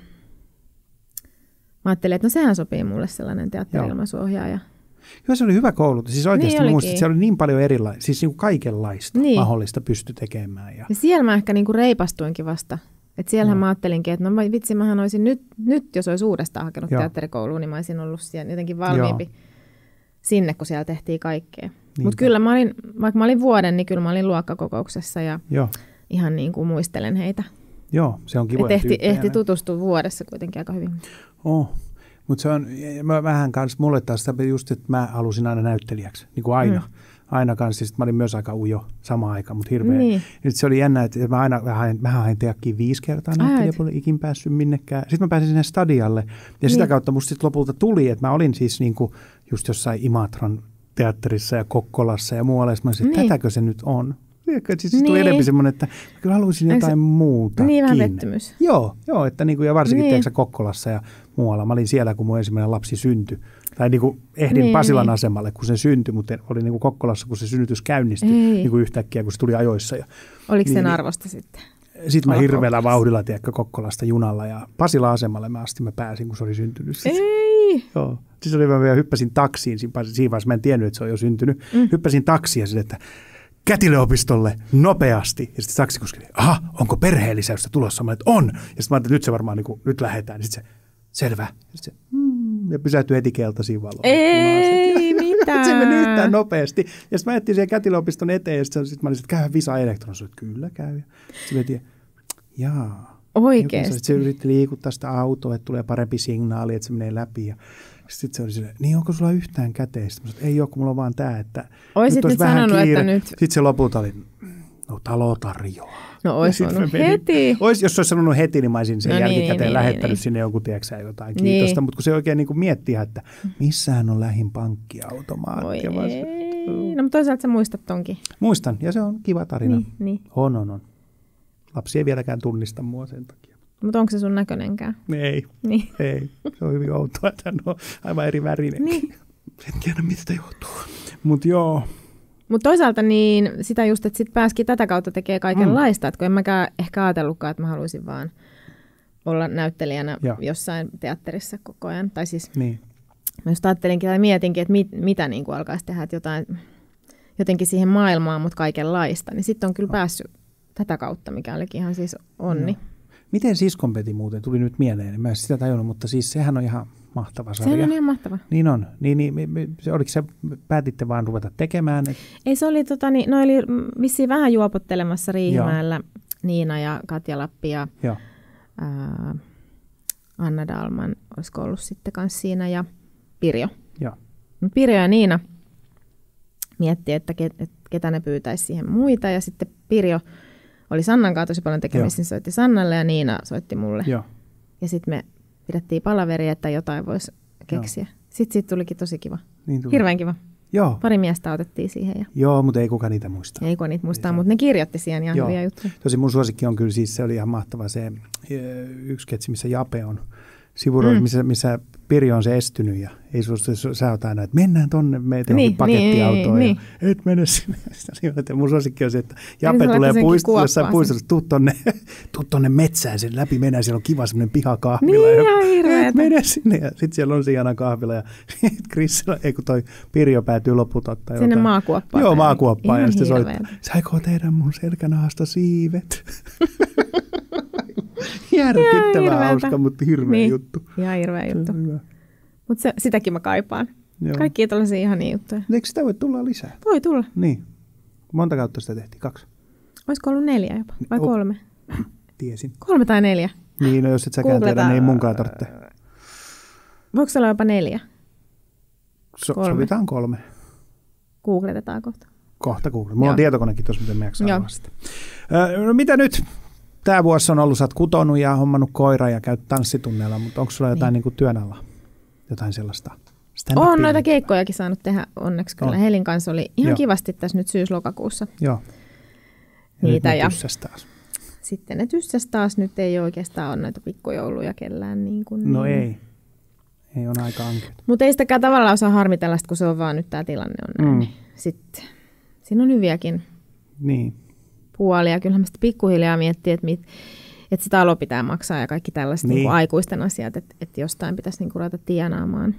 S2: mä ajattelin, että no sehän sopii mulle sellainen teatteri-ilmaisuohjaaja.
S1: Joo, se oli hyvä koulutus. Siis oikeasti niin muistin, että siellä oli niin paljon erilaista, siis niin kuin kaikenlaista mahdollista pysty tekemään. Ja siellä
S2: mä ehkä niin kuin reipastuinkin vasta. Että siellähän mä ajattelinkin, että no vitsi, mähän olisin nyt jos olisi uudestaan hakenut teatterikouluun, niin mä olisin ollut siellä jotenkin valmiimpi sinne, kun siellä tehtiin kaikkea. Mutta kyllä vaikka mä olin vuoden, niin kyllä mä olin luokkakokouksessa ja ihan niin kuin muistelen heitä.
S1: Joo, se on kiva.
S2: Ehti tutustua vuodessa kuitenkin aika hyvin.
S1: Mutta se on vähän kanssa mulle taas just, että mä halusin aina näyttelijäksi, niin kuin aina. Aina kanssa, siis mä olin myös aika ujo samaan aikaan, mutta hirveä. Niin. Nyt se oli jännä, että mä hain teakkiin 5 kertaa näyttelijäpuolelle, ikin päässyt minnekään. Sitten mä pääsin sinne stadialle ja sitä kautta musta sitten lopulta tuli, että mä olin siis niinku just jossain Imatran teatterissa ja Kokkolassa ja muualla. Ja mä olisin, että tätäkö se nyt on? Siis tuli enemmän semmoinen, että kyllä haluaisin jotain muutakin.
S2: Niin, vähän pettymys.
S1: Joo, että niinku, ja varsinkin Kokkolassa ja muualla. Mä olin siellä, kun mun ensimmäinen lapsi syntyi. Tai niinku ehdin Pasilan asemalle, kun se syntyi, mutta olin niinku Kokkolassa, kun se synnytys käynnistyi niinku yhtäkkiä, kun se tuli ajoissa.
S2: Oliko sen arvosta sitten?
S1: Sitten mä hirveällä vauhdilla Kokkolasta junalla ja Pasilan asemalle mä pääsin, kun se oli syntynyt.
S2: Ei!
S1: Joo. Siis mä vielä hyppäsin taksiin, siinä vaiheessa mä en tiennyt, että se on jo syntynyt. Hyppäsin taksiin ja sitten, että kätilöopistolle nopeasti. Ja sitten taksikuski, onko perheellisäystä tulossa? Mä että on. Ja sitten mä ajattelin, että nyt se varmaan, niin kuin, nyt lähdetään. Ja sitten se, selvä. Ja sitten se, ja pysähtyi heti keltaisiin valoon.
S2: Ei mitään.
S1: Se meni yhtään nopeasti. Ja sitten mä ajattelin siihen kätilöopiston eteen. Ja sitten mä olin, että käydään Visa Elektronissa. Kyllä käy. Ja sitten mä tiedän,
S2: oikeasti.
S1: Sitten se yritti liikuttaa sitä autoa, että tulee parempi signaali, että se menee läpi. Ja sitten se oli silleen, niin onko sulla yhtään käteistä? Mä sanoin, ei ole, kun mulla on vaan tämä, että
S2: oisit nyt sanonut, kiire. Että nyt.
S1: Sitten se lopulta oli, talo tarjoaa.
S2: No olisi sanonut heti.
S1: Jos olisi sanonut heti, niin mä olisin sen jälkikäteen lähettänyt sinne jonkun, tiedätkö jotain kiitosta. Mutta kun se oikein niin miettii, että missähän on lähin pankkiautomaatti.
S2: No mutta toisaalta sä muistat tonkin.
S1: Muistan, ja se on kiva tarina.
S2: Niin.
S1: On. Lapsi ei vieläkään tunnista mua sen takia.
S2: Mutta onko se sun näköinenkään?
S1: Ei. Se on hyvin outoa, että hän on aivan eri värinen. Niin. En tiedä, mistä johtuu. Mutta joo.
S2: Mutta toisaalta niin sitä just, että sit pääskin tätä kautta tekee kaikenlaista. Että kun en mäkään ehkä ajatellutkaan, että mä haluaisin vaan olla näyttelijänä jossain teatterissa koko ajan. Tai siis mä just ajattelinkin tai mietinkin, että mitä niin kuin alkaisi tehdä, että jotenkin siihen maailmaan, mutta kaikenlaista. Niin sitten on kyllä päässyt tätä kautta, mikä olikin ihan siis onni.
S1: Miten Siskonpeti muuten tuli nyt mieleen? Mä en sitä tajunnut, mutta siis sehän on ihan mahtava sarja.
S2: Sehän on ihan mahtava.
S1: Niin on. Oliko se, päätitte vaan ruveta tekemään?
S2: Ei, se oli, no oli vissiin vähän juopottelemassa Riihimäellä Niina ja Katja Lappi ja Anna Dalman olisiko ollut sitten kanssa siinä ja Pirjo.
S1: Joo.
S2: Pirjo ja Niina miettii, että ketä ne pyytäisi siihen muita ja sitten Pirjo oli Sannan kanssa tosi paljon tekemisiä, soitti Sannalle ja Niina soitti mulle.
S1: Joo.
S2: Ja sitten me pidettiin palaveria, että jotain voisi keksiä. Sitten siitä tulikin tosi kiva.
S1: Niin
S2: hirveän kiva.
S1: Joo.
S2: Pari miestä otettiin siihen.
S1: Joo, mutta ei kukaan niitä muista.
S2: Ei kukaan niitä muistaa, mutta ne kirjoitti siihen ihan hyviä juttuja.
S1: Tosi mun suosikki on kyllä siis, se oli ihan mahtava se yksi sketsi, missä Jape on sivuroissa, missä Pirjo on se estynyt ja ei sä oot aina, että mennään tonne, meitä onkin pakettiautoon ja et mene sinne. Mun suosikki on se, että Jape tulee jossain puistossa, tuu tonne metsään sen läpi, mennään, siellä on kiva semmoinen pihakahvila.
S2: Niin ihan hirveetä.
S1: Mene sinne ja sitten siellä on se ihana kahvila ja kun toi Pirjo päätyy lopputotta.
S2: Sinne maakuoppaan.
S1: Joo, maakuoppaan ja sitten soittaa, sä aikoo tehdä mun selkänahasta siivet. Järkyttävää hauska, mutta hirveä juttu.
S2: Ihan hirveä juttu. Mutta sitäkin mä kaipaan. Joo. Kaikkia tällaisia ihania juttuja.
S1: Eikö sitä voi tulla lisää?
S2: Voi tulla.
S1: Niin. Monta kautta sitä tehtiin? 2?
S2: Olisiko ollut 4 jopa? Vai 3?
S1: Tiesin.
S2: 3 tai 4.
S1: Niin, no jos et säkään tiedä, niin ei munkaan tarvitse.
S2: Voiko se olla jopa 4?
S1: Sovitaan 3.
S2: Googletetaan kohta.
S1: Kohta googlaan. Mulla on tietokonekin tuossa, miten meidänkö saa vasta. No mitä nyt? Tämä vuosi on ollut, sä oot kutonut ja hommannut koira ja käyt tanssitunneilla, mutta onko sulla jotain niin kuin työn alla? Jotain sellaista?
S2: On noita keikkojakin saanut tehdä onneksi kyllä. Helin kanssa oli ihan kivasti tässä nyt syys-lokakuussa.
S1: Joo.
S2: Niitä
S1: ja
S2: taas. Sitten ne tyssäs taas. Nyt ei oikeastaan ole noita pikkujouluja kellään. Niin kuin,
S1: no ei. Ei on aika ankeet.
S2: Mutta ei sitäkään tavallaan osaa harmitella, kun se on vaan nyt tämä tilanne on näin. Niin sitten siinä on hyviäkin puolia. Kyllähän mä sitten pikkuhiljaa miettii, että se talo pitää maksaa ja kaikki tällaiset niin kuin aikuisten asiat, että jostain pitäisi niin kuin ruveta tienaamaan.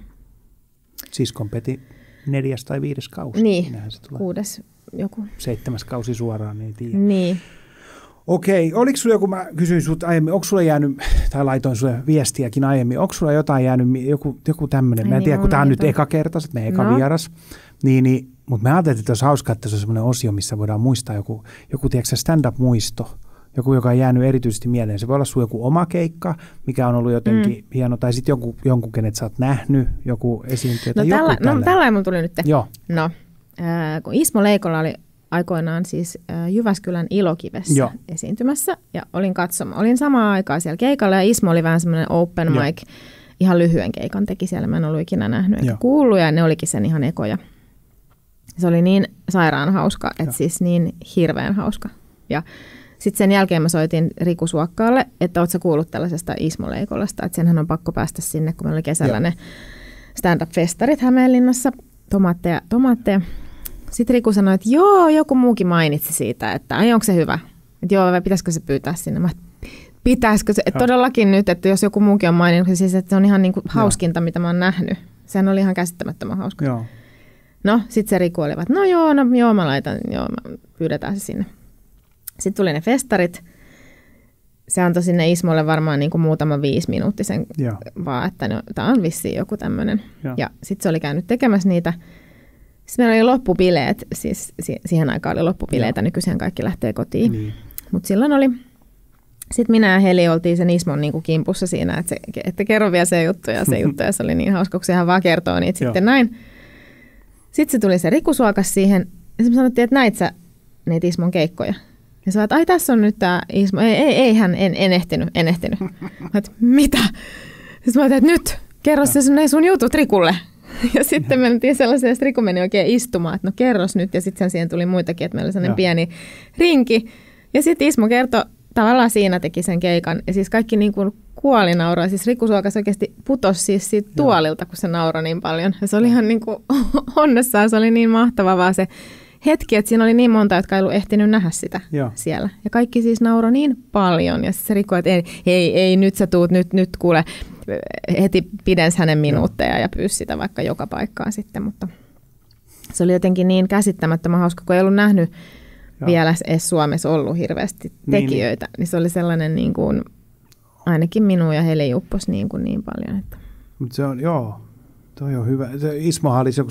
S1: Siskon peti 4. tai 5. kausi.
S2: Niin, 6. joku.
S1: 7. kausi suoraan, niin ei tiedä.
S2: Niin.
S1: Okei, oliko sulla joku, mä kysyin sinulta aiemmin, onko sulla jäänyt, tai laitoin sulle viestiäkin aiemmin, onko sulla jotain jäänyt, joku tämmöinen, mä en tiedä, kun tämä on nyt eka kerta, meidän eka vieras, mutta mä ajattelin, että olisi hauskaa, että se on semmoinen osio, missä voidaan muistaa joku tiedätkö, stand-up-muisto, joku, joka on jäänyt erityisesti mieleen. Se voi olla sun joku oma keikka, mikä on ollut jotenkin hieno, tai sitten jonkun, kenet sä oot nähnyt, joku esiintyjä.
S2: Tällainen mun tuli nyt. Joo. No, kun Ismo Leikola oli aikoinaan siis Jyväskylän Ilokivessä esiintymässä, ja olin samaan aikaan siellä keikalla, ja Ismo oli vähän semmoinen open mic, ihan lyhyen keikan teki siellä, mä en ollut ikinä nähnyt eikä kuullut, ja ne olikin sen ihan ekoja. Se oli niin sairaan hauska, että siis niin hirveän hauska. Ja sitten sen jälkeen mä soitin Riku Suokkaalle, että ootko sä kuullut tällaisesta Ismo Leikolasta, että senhän on pakko päästä sinne, kun meillä oli kesällä ne stand-up-festarit Hämeenlinnassa, tomaatteja. Sitten Riku sanoi, että joo, joku muukin mainitsi siitä, että onko se hyvä? Että joo, vai pitäisikö se pyytää sinne? Pitäisikö se? Todellakin nyt, että jos joku muukin on maininnut, siis että se on ihan niin kuin hauskinta, mitä mä oon nähnyt. Sehän oli ihan käsittämättömän hauska. Joo. No, sitten se Riku oli, että mä laitan, pyydetään se sinne. Sitten tuli ne festarit. Se antoi sinne Ismolle varmaan niin kuin muutama 5 minuuttisen vaan, että tämä on vissiin joku tämmöinen. Ja sitten se oli käynyt tekemässä niitä. Sitten meillä oli loppubileet, siis siihen aikaan oli loppubileitä, nykyisen kaikki lähtee kotiin. Niin. Mutta silloin oli, sitten minä ja Heli oltiin sen Ismon niin kuin kimpussa siinä, että kerro vielä se juttu ja se oli niin hauska, kun sehän vaan kertoo niitä sitten näin. Sitten se tuli se Riku Suokas siihen, ja se sanottiin, että näit sä niitä Ismon keikkoja. Ja sä oot, ai tässä on nyt tää Ismo, en ehtinyt. Että mitä? Sitten mä ajattelin, että nyt, kerro se sun jutut Rikulle. Ja sitten me mentiin sellaiseen, että Riku meni oikein istumaan, että no kerros nyt. Ja sitten siihen tuli muitakin, että meillä oli sellainen pieni rinki. Ja sitten Ismo kertoi, tavallaan siinä teki sen keikan. Ja siis kaikki niin kuin kuoli nauraa. Siis Riku Suokas oikeasti putosi siis siitä tuolilta, kun se nauroi niin paljon. Ja se oli ihan niin kuin onnessaan, se oli niin mahtavaa vaan se hetki, että siinä oli niin monta, jotka ei ollut ehtinyt nähdä sitä siellä. Ja kaikki siis nauroi niin paljon. Ja se Riku, että ei nyt sä tuut, nyt kuule, heti pidensi hänen minuutteja ja pyysi sitä vaikka joka paikkaan sitten. Mutta se oli jotenkin niin käsittämättömän hauska, kun ei ollut nähnyt vielä edes Suomessa ollut hirveästi tekijöitä. Niin se oli sellainen niin kuin, ainakin minun ja Heli upposi niin paljon. Että.
S1: Mutta se on, toi on hyvä. Ismohan oli se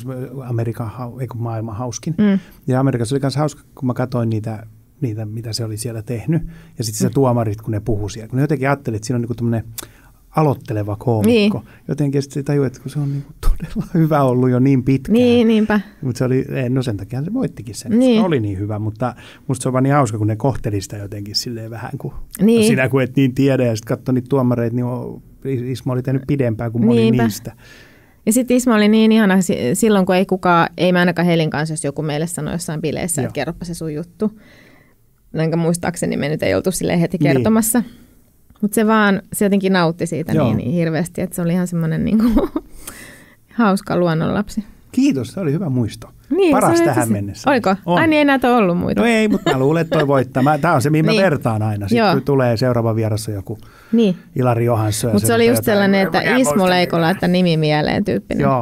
S1: maailman hauskin. Ja Amerikassa oli myös hauska, kun mä katsoin niitä, mitä se oli siellä tehnyt. Ja sitten se tuomarit, kun ne puhui siellä. Kun ne jotenkin ajattelin, että siinä on niinku tämmöinen aloitteleva koomikko. Niin. Jotenkin sitten tajuin, että kun se on niinku todella hyvä ollut jo niin pitkään.
S2: Niinpä.
S1: Mutta se oli, sen takia se voittikin sen. Se oli niin hyvä, mutta musta se on vaan niin hauska, kun ne kohteli sitä jotenkin silleen vähän kuin sinä, kun et niin tiedä. Ja sitten katsoi niitä tuomareita, niin Ismo oli tehnyt pidempään kuin moni niistä.
S2: Ja sitten Ismo oli niin ihana silloin, kun ei me ainakaan Helin kanssa, jos joku meille sanoi jossain bileissä, että kerropa se sun juttu. Enkä muistaakseni me nyt ei oltu silleen heti kertomassa. Mutta se jotenkin nautti siitä niin hirveästi, että se oli ihan semmoinen niinku hauska luonnonlapsi.
S1: Kiitos, se oli hyvä muisto. Niin, paras tähän mennessä.
S2: Oliko? Ai niin, ei näitä ollut muita.
S1: No ei, mutta mä luulen, että toi voittaa. Tämä on se, mihin mä vertaan aina. Sitten kun tulee seuraava vierassa joku Ilari Johansson.
S2: Mutta se oli just sellainen, että Ismo Leikola, että nimi mieleen tyyppinen.
S1: Joo.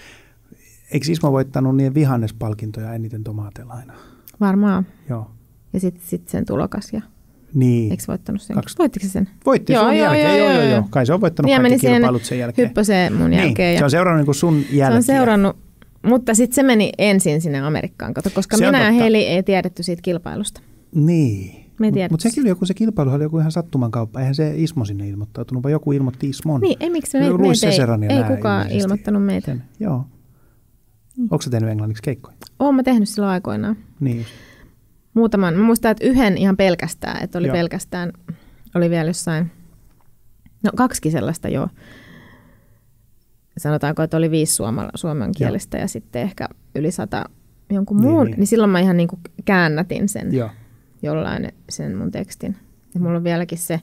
S1: Eikö Ismo voittanut niiden vihannespalkintoja eniten tomaateilla aina?
S2: Varmaan.
S1: Joo.
S2: Ja sitten sen tulokas ja...
S1: Niin.
S2: Eikö voittanut sen? Voittiko se sen?
S1: Voitti sun jälkeen. Joo. Kai se on voittanut kaikki kilpailut sen jälkeen.
S2: Hyppöseen mun jälkeen.
S1: Niin. Se on seurannut niin kuin sun jälkeen.
S2: Se on seurannut, mutta sitten se meni ensin sinne Amerikkaan, koska minä ja Heli ei tiedetty siitä kilpailusta.
S1: Niin. Mutta sekin oli joku se kilpailu, oli joku ihan sattuman kauppa. Eihän se Ismo sinne ilmoittautunut, vaan joku ilmoitti Ismon.
S2: Niin, ei miksi ei kukaan ilmoittanut meitä.
S1: Joo. Onko sä tehnyt englanniksi keikkoja?
S2: Oon mä tehnyt silloin aikoinaan.
S1: Niin just.
S2: Muutaman. Mä muistan, että yhden ihan pelkästään, että oli pelkästään, oli vielä jossain, 2 sellaista jo. Sanotaanko, että oli 5 suomenkielistä ja sitten ehkä yli 100 jonkun muun. Niin silloin mä ihan niin kuin käännätin sen jollain sen mun tekstin. Ja mulla on vieläkin se,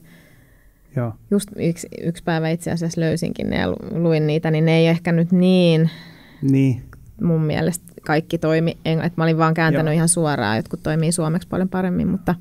S2: just yksi päivä itse asiassa löysinkin ne ja luin niitä, niin ne ei ehkä nyt niin. Mun mielestä kaikki toimi, että mä olin vaan kääntänyt ihan suoraan, jotkut toimii suomeksi paljon paremmin, mutta.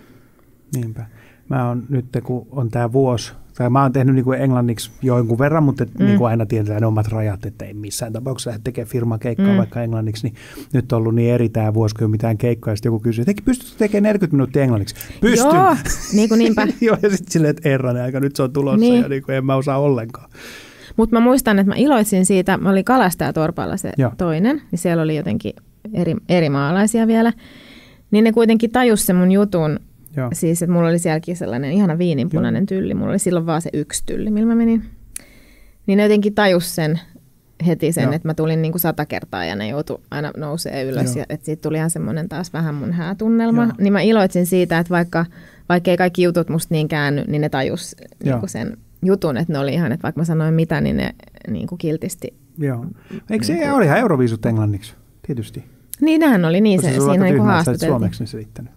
S1: Niinpä. Mä oon nyt, kun on tää vuosi, tai mä oon tehnyt niin kuin englanniksi jonkun verran, mutta niin kuin aina tiedetään ne omat rajat, että ei missään tapauksessa lähde tekemään firman keikkaa vaikka englanniksi, niin nyt on ollut niin eri tää vuosi, kun ei ole mitään keikkaa, ja sitten joku kysyy, että pystytkö tekemään 40 minuuttia englanniksi? Pystyn!
S2: Joo, niinpä.
S1: Joo, ja sitten silleen, että herranen aika, nyt se on tulossa, ja niin kuin en mä osaa ollenkaan.
S2: Mutta mä muistan, että mä iloitsin siitä, mä olin Kalastajatorpalla se toinen, niin siellä oli jotenkin eri maalaisia vielä, niin ne kuitenkin tajus sen mun jutun. Siis, että mulla oli sielläkin sellainen ihana viininpunainen tylli. Mulla oli silloin vaan se yksi tylli, millä mä menin. Niin ne jotenkin tajus sen heti sen, että mä tulin niin kuin 100 kertaa ja ne joutui aina nousee ylös. Ja, että siitä tuli ihan semmoinen taas vähän mun häätunnelma. Niin mä iloitsin siitä, että vaikka ei kaikki jutut musta niin käänny, niin ne tajus niin kuin sen jutun. Että ne oli ihan, että vaikka mä sanoin mitä, niin ne niin kuin kiltisti.
S1: Joo. Eikö se oli ihan Euroviisut englanniksi? Tietysti.
S2: Niin, nehän oli. Niin se siinä niin kuin haastateltiin.
S1: Suomeksi ne selittänyt.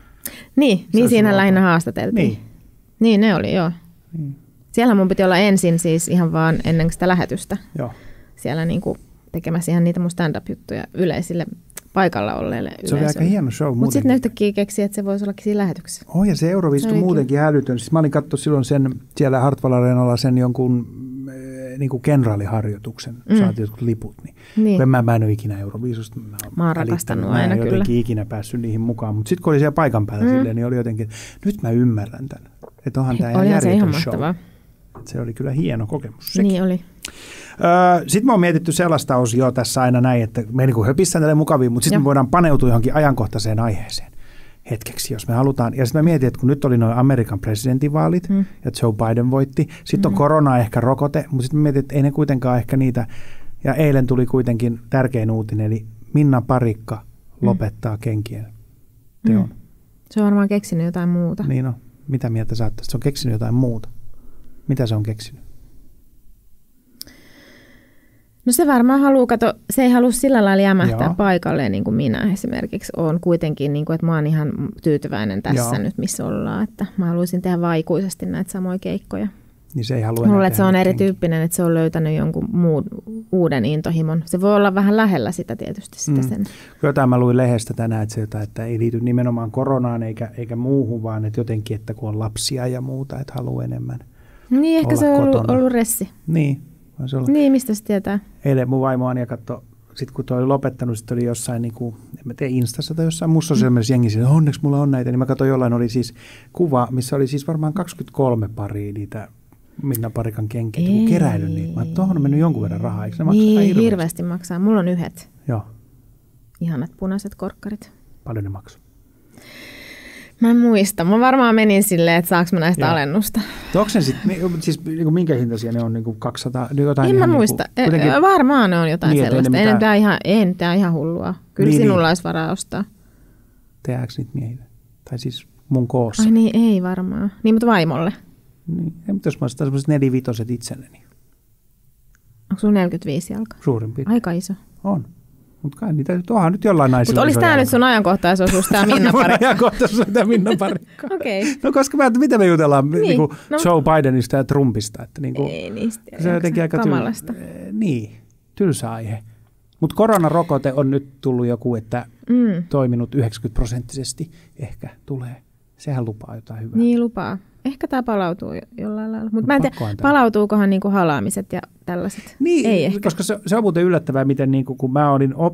S2: Niin siinä lähinnä haastateltiin. Niin ne oli, joo. Niin. Siellä mun piti olla ensin siis ihan vaan ennen sitä lähetystä. Joo. Siellä niinku tekemässä ihan niitä mun stand-up-juttuja yleisille paikalla olleille yleisölle.
S1: Se oli aika hieno show.
S2: Mutta sitten ne yhtäkkiä keksi, että se voisi ollakin siinä lähetyksessä.
S1: Ja se Euroviisut on muutenkin hälytön. Siis mä olin katsonut silloin siellä Hartwall Areenalla sen jonkun niinku kenraaliharjoituksen. Saatiin jotkut liput. Niin. Mä en ole ikinä Euroviisusta.
S2: Mä oon rakastanut aina kyllä.
S1: Mä en jotenkin ikinä päässyt niihin mukaan. Mutta sitten kun oli siellä paikan päällä silleen, niin oli jotenkin, nyt mä ymmärrän tämän. Että onhan tämä ihan järjetön show. Se oli kyllä hieno kokemus sekin.
S2: Niin oli.
S1: Sitten me on mietitty sellaista osioa tässä aina näin, että me niin kuin höpistään tälle mukaviin, mutta sitten me voidaan paneutua johonkin ajankohtaiseen aiheeseen hetkeksi, jos me halutaan. Ja sitten mä mietin, että kun nyt oli noin Amerikan presidentinvaalit ja Joe Biden voitti, sitten on korona ehkä rokote, mutta sitten mä mietin, että ei ne kuitenkaan ehkä niitä. Ja eilen tuli kuitenkin tärkein uutinen, eli Minna Parikka lopettaa kenkien teon.
S2: Se on varmaan keksinyt jotain muuta.
S1: Niin on. Mitä mieltä sä oot tästä? Se on keksinyt jotain muuta. Mitä se on keksinyt?
S2: No se varmaan se ei halua sillä lailla jämähtää paikalleen niin kuin minä esimerkiksi olen kuitenkin, niin kuin, että mä oon ihan tyytyväinen tässä nyt, missä ollaan. Että mä haluaisin tehdä vaikuisesti näitä samoja keikkoja.
S1: Niin se ei halua
S2: luulen, että se on erityyppinen, että se on löytänyt jonkun uuden intohimon. Se voi olla vähän lähellä sitä tietysti. Sitä sen.
S1: Jotain mä luin lehdestä tänään, että ei liity nimenomaan koronaan eikä muuhun, vaan että jotenkin, että kun on lapsia ja muuta, että haluaa enemmän
S2: niin, ehkä
S1: olla
S2: se on ollut ressi.
S1: Niin.
S2: Niin, mistä se tietää?
S1: Eilen mun vaimo Anja katsoi, sitten kun toi oli lopettanut, sitten oli jossain, niin kuin, en mä tiedä, Instassa tai jossain muussa sosiaalisessa jengissä, että onneksi mulla on näitä, niin mä katsoin jollain oli siis kuva, missä oli siis varmaan 23 paria niitä Minna Parikan kenkiä, kun keräilyn niitä. Mä tuohon on mennyt jonkun verran rahaa, eikö ne maksaa hirveästi?
S2: Hirveästi maksaa. Mulla on yhdet.
S1: Joo.
S2: Ihanat punaiset korkkarit.
S1: Paljon ne maksaa?
S2: Mä en muista. Mä varmaan menin silleen, että saanko mä näistä alennusta.
S1: Onko ne sitten, siis minkä hintaisia ne on, niin kuin 200? Jotain
S2: en mä muista. Varmaan ne on jotain sellaista. Ei nyt ihan hullua. Kyllä sinulla olisi varaa ostaa.
S1: Tehdäänkö niitä miehille? Tai siis mun koossa?
S2: Ai niin, ei varmaan. Niin, mutta vaimolle.
S1: Niin, mutta jos mä ostan sellaiset 4-5 itselleni.
S2: Onko sulla 45 jalka?
S1: Suurin piirtein.
S2: Aika iso.
S1: On. Mutta kai niitä nyt onhan nyt jollain naisilla.
S2: Mutta olisi tämä nyt sun ajankohtaisosuus, tämä Minna Parikka?
S1: Ajankohtaisuus, tämä Minna Parikka.
S2: Okei.
S1: No koska mitä me jutellaan niin, Joe Bidenista ja Trumpista. Että niin kuin, ei
S2: niistä.
S1: Se on jotenkin aika
S2: kamalasta.
S1: Tylsä aihe. Mutta koronarokote on nyt tullut joku, että toiminut 90% ehkä tulee. Sehän lupaa jotain hyvää.
S2: Niin lupaa. Ehkä tämä palautuu jollain lailla. Mutta mä en tiedä, palautuukohan niinku halaamiset ja tällaiset?
S1: Niin,
S2: ei ehkä.
S1: Koska se on muuten yllättävää, miten niinku, kun mä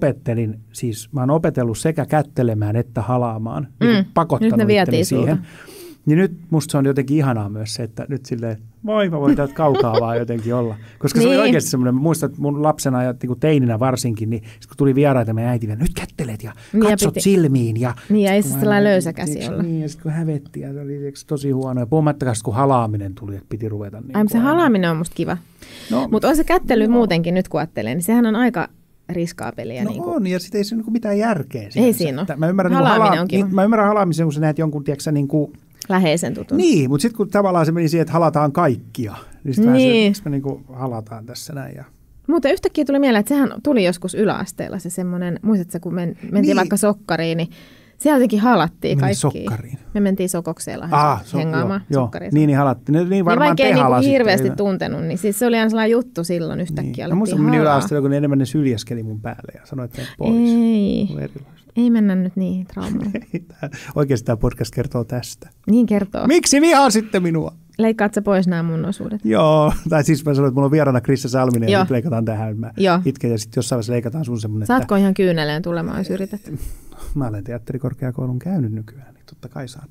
S1: oon opetellut sekä kättelemään että halaamaan. Niin pakottanut itteni siihen. Niin nyt musta se on jotenkin ihanaa myös se, että nyt silleen, mä voin täältä kaukaa vaan jotenkin olla. Koska se oli oikeasti semmoinen, mä muistan, että mun lapsena ja niin teininä varsinkin, niin kun tuli vieraita, meidän äiti vielä, nyt kättelet ja katsot silmiin. Ja
S2: ei se sellainen löysä käsi olla.
S1: Niin, ja sitten kun hävetti, ja se oli tosi huono. Ja puhumattakaan, kun halaaminen tuli, että piti ruveta.
S2: Niin se halaaminen on musta kiva. No, mutta on se kättely muutenkin nyt, kun ajattelee, niin sehän on aika riskaapeliä.
S1: No
S2: niin
S1: on, ja sitten ei se mitään järkeä.
S2: Ei siinä ole.
S1: Mä ymmärrän, mä ymmärrän halaamisen, kun sä näet jonkun, tiedätkö niin kuin
S2: läheisen tutun.
S1: Niin, mutta sitten kun tavallaan se meni siihen, että halataan kaikkia, niin sitten me niin kuin halataan tässä näin. Ja
S2: mutta yhtäkkiä tuli mieleen, että sehän tuli joskus yläasteella se semmoinen, muistatko kun mentiin vaikka sokkariin, niin siellä jotenkin halattiin kaikki.
S1: Sokkariin?
S2: Me mentiin Sokokseella hengaamaan sokkariin.
S1: Niin halattiin. Niin varmaan te halasitte. Niin
S2: hirveästi tuntenut, niin siis se oli aina sellainen juttu silloin yhtäkkiä.
S1: Niin. No musta meni yläasteella, kun enemmän ne syljäskeli mun päälle ja sanoi, että pois.
S2: Ei mennä nyt niihin traumoihin.
S1: Oikeasti tämä podcast kertoo tästä.
S2: Niin kertoo.
S1: Miksi vihasitte minua?
S2: Leikkaat sä pois nämä mun osuudet?
S1: Joo, tai siis mä sanoin, että mulla on vieraana Krista Salminen ja nyt leikataan tähän. Mä itken ja sitten jossain vaiheessa leikataan sun semmoinen.
S2: Saatko ihan kyyneleen tulemaan, jos yrität?
S1: Mä olen teatterikorkeakoulun käynyt nykyään, niin totta kai saan.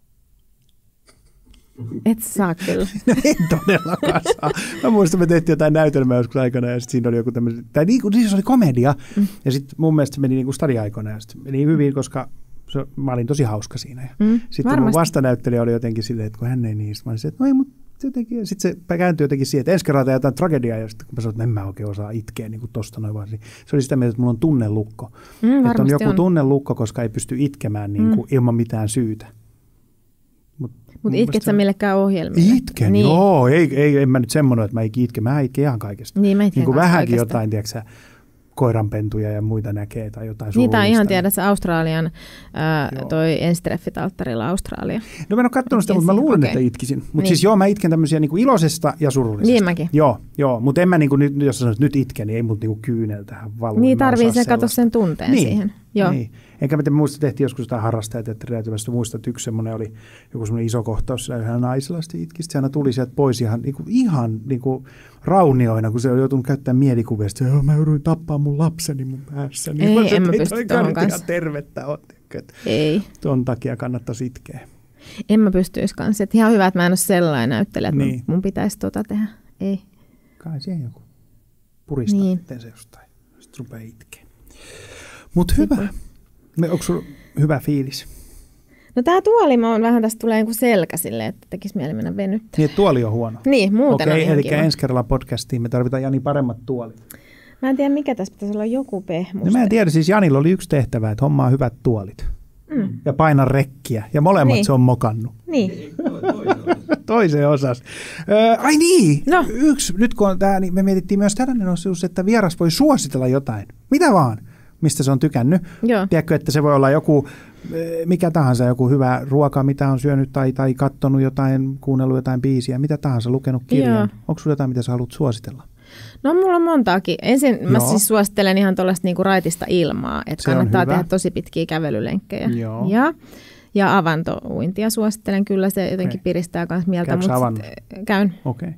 S2: Et saa kyllä.
S1: No en todellakaan saa. Mä muistan, me tehtiin jotain näytelmää joskus aikana ja sitten siinä oli joku tämmöinen, tai niin, se oli komedia. Ja sitten mun mielestä se meni niin kuin stadi-aikoina ja sitten meni hyvin, koska mä olin tosi hauska siinä. Ja sitten mun vastanäyttelijä oli jotenkin silleen, että kun hän ei niistä, mä olin se, että no ei, mutta jotenkin. Sitten se kääntyi jotenkin siihen, että ensi kerralla jotain tragediaa, ja sitten kun mä sanoin, että en mä oikein osaa itkeä niin kuin tosta noin vaan. Se oli sitä mieltä, että mulla on tunnelukko. Että on joku tunnelukko, koska ei pysty itkemään niin kuin ilman mitään syytä.
S2: Mutta itket sä millekään ohjelmille?
S1: Itken, niin. Joo. En mä nyt semmoinen, että mä itken. Mä itken ihan kaikesta.
S2: Niin, mä itken
S1: niin vähänkin
S2: kaikesta.
S1: Jotain, tiedätkö koiranpentuja ja muita näkee tai jotain
S2: surullista. Niitä on ihan tiedä, se Australian, toi Enstreffit-alttarilla Australia.
S1: No mä en ole katsonut sitä, mutta mä luulen, että itkisin. Mutta niin. Siis joo, mä itken tämmöisiä niin kuin iloisesta ja surullisesta.
S2: Niin mäkin.
S1: Joo, mutta en mä niin kuin nyt, jos sanoit, että nyt itken, niin ei mut niin kuin kyyneltähän valvoa.
S2: Niin tarvii se katsoa sen tunteen siihen. Joo.
S1: Niin. Enkä mä muista, tehtiin joskus jotain harrastajateatteria, että muistan, että yksi semmoinen oli joku semmoinen iso kohtaus, sillä yhdellä naisella sitten itki, sitten se aina tuli sieltä pois ihan raunioina, kun se oli joutunut käyttämään mielikuvia, että mä jouduin tappaa mun lapseni mun päässä.
S2: Ei, en mä pysty tuohon kanssa.
S1: Ihan tervettä on.
S2: Ei.
S1: Tuon takia kannattaisi itkeä.
S2: En mä pystyisi kanssa. Että ihan hyvä, että mä en ole sellainen näyttelijä, että niin. Mun pitäisi tehdä. Ei.
S1: Kai siihen joku puristaa niin. Itteensä jostain. Sitten rupeaa itkeä. Mutta hyvä. Onko sulla hyvä fiilis?
S2: No tää tuoli, tästä tulee niinku selkä silleen, että tekisi mieli mennä venyttää.
S1: Niin, että tuoli on huono?
S2: Niin, muuten on ihan
S1: kiva. Eli ensi kerralla podcastiin me tarvitaan Jani paremmat tuolit.
S2: Mä en tiedä, mikä tässä pitäisi olla joku pehmuste.
S1: No mä en tiedä, siis Janilla oli yksi tehtävä, että hommaa hyvät tuolit. Ja paina rekkiä. Ja molemmat niin. Se on mokannut.
S2: Niin.
S1: Toiseen osas. Ai niin!
S2: No.
S1: Nyt kun on tää, niin me mietittiin myös tällainen osuus, että vieras voi suositella jotain. Mitä vaan, mistä se on tykännyt.
S2: Joo.
S1: Tiedätkö, että se voi olla joku, mikä tahansa, joku hyvä ruoka, mitä on syönyt tai katsonut jotain, kuunnellut jotain biisiä, mitä tahansa, lukenut kirjan. Joo. Onko sulla jotain, mitä sä haluat suositella?
S2: No mulla on montaakin. Ensin mä siis suosittelen ihan tuollaista niinku raitista ilmaa, että kannattaa tehdä tosi pitkiä kävelylenkkejä.
S1: Joo.
S2: Ja avantouintia suosittelen kyllä, se jotenkin piristää myös mieltä.
S1: Käykö
S2: käyn.
S1: Okay.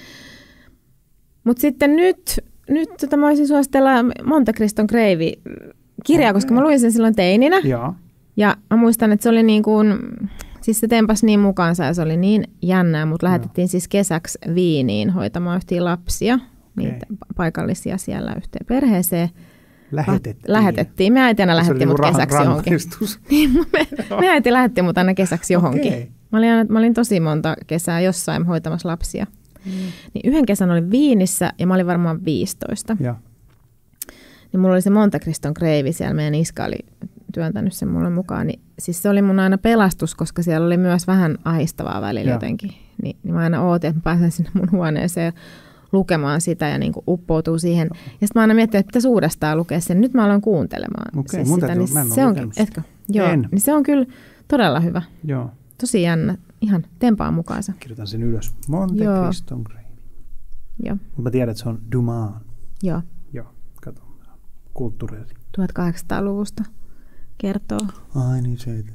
S2: Mutta sitten nyt mä voisin suositella Monte Criston Gravy-kirjaa, koska mä luin sen silloin teininä.
S1: Joo.
S2: Ja mä muistan, että se oli niin kuin, siis se tempasi niin mukaansa ja se oli niin jännää, mutta lähetettiin siis kesäksi Viiniin hoitamaan yhtiä lapsia, niitä paikallisia siellä yhteen perheeseen. Lähetettiin. Me äitinä lähetti mut kesäksi johonkin. Niin, me äiti lähetti mut aina kesäksi johonkin. Okay. Mä olin tosi monta kesää jossain hoitamassa lapsia. Niin yhden kesän olin Viinissä ja mä olin varmaan 15.
S1: Ja.
S2: Niin mulla oli se Monte Criston Gravy siellä, meidän iska oli työntänyt sen mulle mukaan. Niin, siis se oli mun aina pelastus, koska siellä oli myös vähän ahistavaa välillä jotenkin. Niin mä aina ootin, että mä pääsen sinne mun huoneeseen lukemaan sitä ja niin kuin uppoutuu siihen. Ja sitten mä aina miettinyt, että pitäisi uudestaan lukea sen. Nyt mä aloin kuuntelemaan
S1: Okei,
S2: siis sitä. Niin se on, etkö? Joo, niin se on kyllä todella hyvä.
S1: Joo.
S2: Tosi jännä. Ihan tempaa mukaansa.
S1: Kirjoitan sen ylös. Monte Criston Gravy.
S2: Joo.
S1: Mutta mä tiedän, että se on Dumas.
S2: Joo.
S1: Joo, kato. Kulttuurisesti.
S2: 1800-luvusta kertoo.
S1: Ai niin se.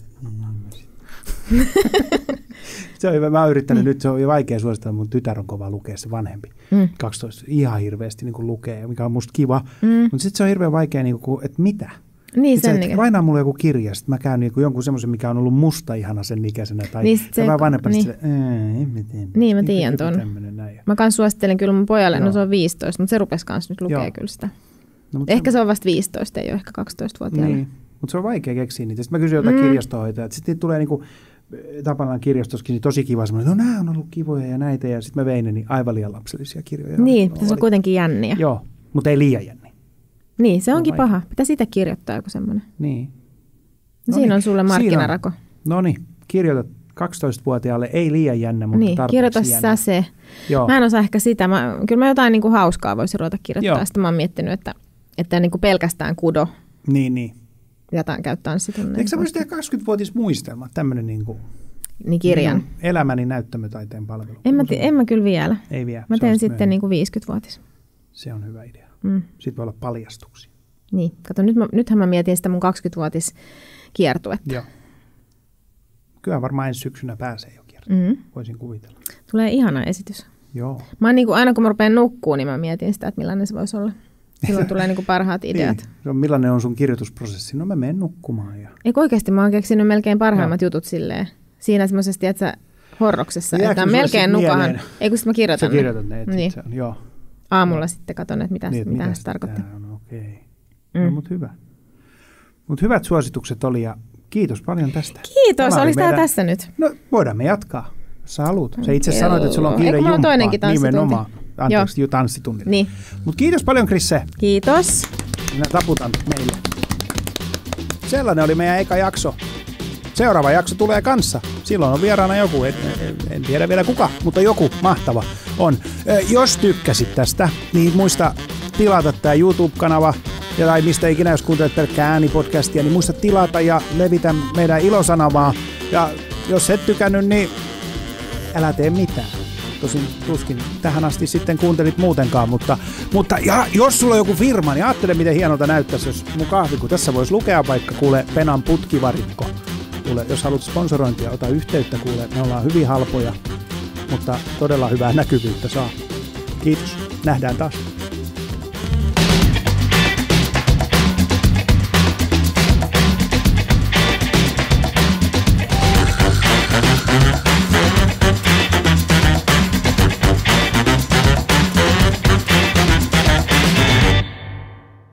S1: Se on hyvä. Mä oon yrittänyt nyt, se on vaikea suositella, mun tytär on kova lukea, se vanhempi. 12 ihan hirveästi niin lukee, mikä on musta kiva. Mutta sitten se on hirveän vaikea, niin kuin, että mitä?
S2: Niin, sen
S1: lainaa mulle joku kirja, sitten mä käyn niin jonkun semmoisen, mikä on ollut musta ihana sen ikäisenä. Tai niin vähän vanhempana
S2: niin, mä tiedän tuon. Mä kans suosittelen kyllä mun pojalle, no se on 15, mutta se rupesi kans nyt lukea kyllä sitä. No, ehkä se on vasta 15, ei ole ehkä 12-vuotiaana.
S1: Niin, mutta se on vaikea keksiä niitä. Sitten mä kysyin jotain kirjastohoitajaa, sitten niitä tulee niinku Tapanan kirjastossakin niin tosi kiva semmoinen, no nämä on ollut kivoja ja näitä, ja sitten mä vein ne niin aivan liian lapsellisia kirjoja.
S2: Niin, tässä on kuitenkin jänniä.
S1: Joo, mutta ei liian jänniä.
S2: Niin, se onkin paha. Pitäisi itse kirjoittaa joku semmoinen.
S1: Niin.
S2: Siinä on sulle markkinarako.
S1: No niin, kirjoita 12-vuotiaalle, ei liian jännä, mutta
S2: niin,
S1: tarpeeksi
S2: kirjoita
S1: jännä.
S2: se.
S1: Joo.
S2: Mä en osaa ehkä sitä. Kyllä mä jotain niin kuin hauskaa voisin ruveta kirjoittaa.
S1: Joo.
S2: Sitten mä oon miettinyt, että niin kuin pelkästään kudo.
S1: Niin.
S2: Jätän käyttää sitten.
S1: Eikö sä voisi tehdä 20-vuotismuistelma, tämmöinen
S2: niin kirjan?
S1: Elämäni näyttämötaiteen palvelu.
S2: En mä kyllä vielä.
S1: Ei vielä.
S2: Mä teen sitten niin kuin 50-vuotis.
S1: Se on hyvä idea. Sitten voi olla paljastuksia.
S2: Niin, kato, nythän mä mietin sitä mun 20-vuotis kiertuetta.
S1: Joo. Kyllä varmaan ensi syksynä pääsee jo kiertämään. Voisin kuvitella.
S2: Tulee ihana esitys.
S1: Joo.
S2: Mä oon aina kun mä rupean nukkuun, niin mä mietin sitä, että millainen se voisi olla. Silloin tulee parhaat ideat.
S1: Niin. Millainen on sun kirjoitusprosessi? No mä menen nukkumaan.
S2: Eikö oikeasti mä oon keksinyt melkein parhaimmat jutut silleen. Siinä semmoisesti, että sä horroksessa. Että on melkein nukahan. Ei kun sit mä kirjoitan.
S1: Sä kirjoitat ne.
S2: Niin.
S1: Joo.
S2: Aamulla sitten katson, että mitä se tarkoittaa.
S1: Okei. No mut hyvä. Mut hyvät suositukset oli ja kiitos paljon tästä.
S2: Kiitos, oliko tää tässä nyt?
S1: No voidaan me jatkaa, jos sä haluat. Sä itse sanoit, että sulla on kiire jumppaa.
S2: Toinenkin tanssitunti.
S1: Nimenomaan. Anteeksi, tanssitunnilla.
S2: Niin.
S1: Mut kiitos paljon, Krisse.
S2: Kiitos.
S1: Minä taputan meille. Sellainen oli meidän eka jakso. Seuraava jakso tulee kanssa. Silloin on vieraana joku, en tiedä vielä kuka, mutta joku mahtava on. Jos tykkäsit tästä, niin muista tilata tämä YouTube-kanava, tai mistä ikinä, jos kuuntelet pelkkää äänipodcastia, niin muista tilata ja levitä meidän ilosanamaa. Ja jos et tykännyt, niin älä tee mitään. Tosin tuskin tähän asti sitten kuuntelit muutenkaan, mutta ja jos sulla on joku firma, niin ajattele, miten hienolta näyttäisi, jos mun kahvi, kun tässä voisi lukea vaikka, kuule, Penan putkivarikko. Kuule, jos haluat sponsorointia, ota yhteyttä, kuule, me ollaan hyvin halpoja, mutta todella hyvää näkyvyyttä saa. Kiitos, nähdään taas.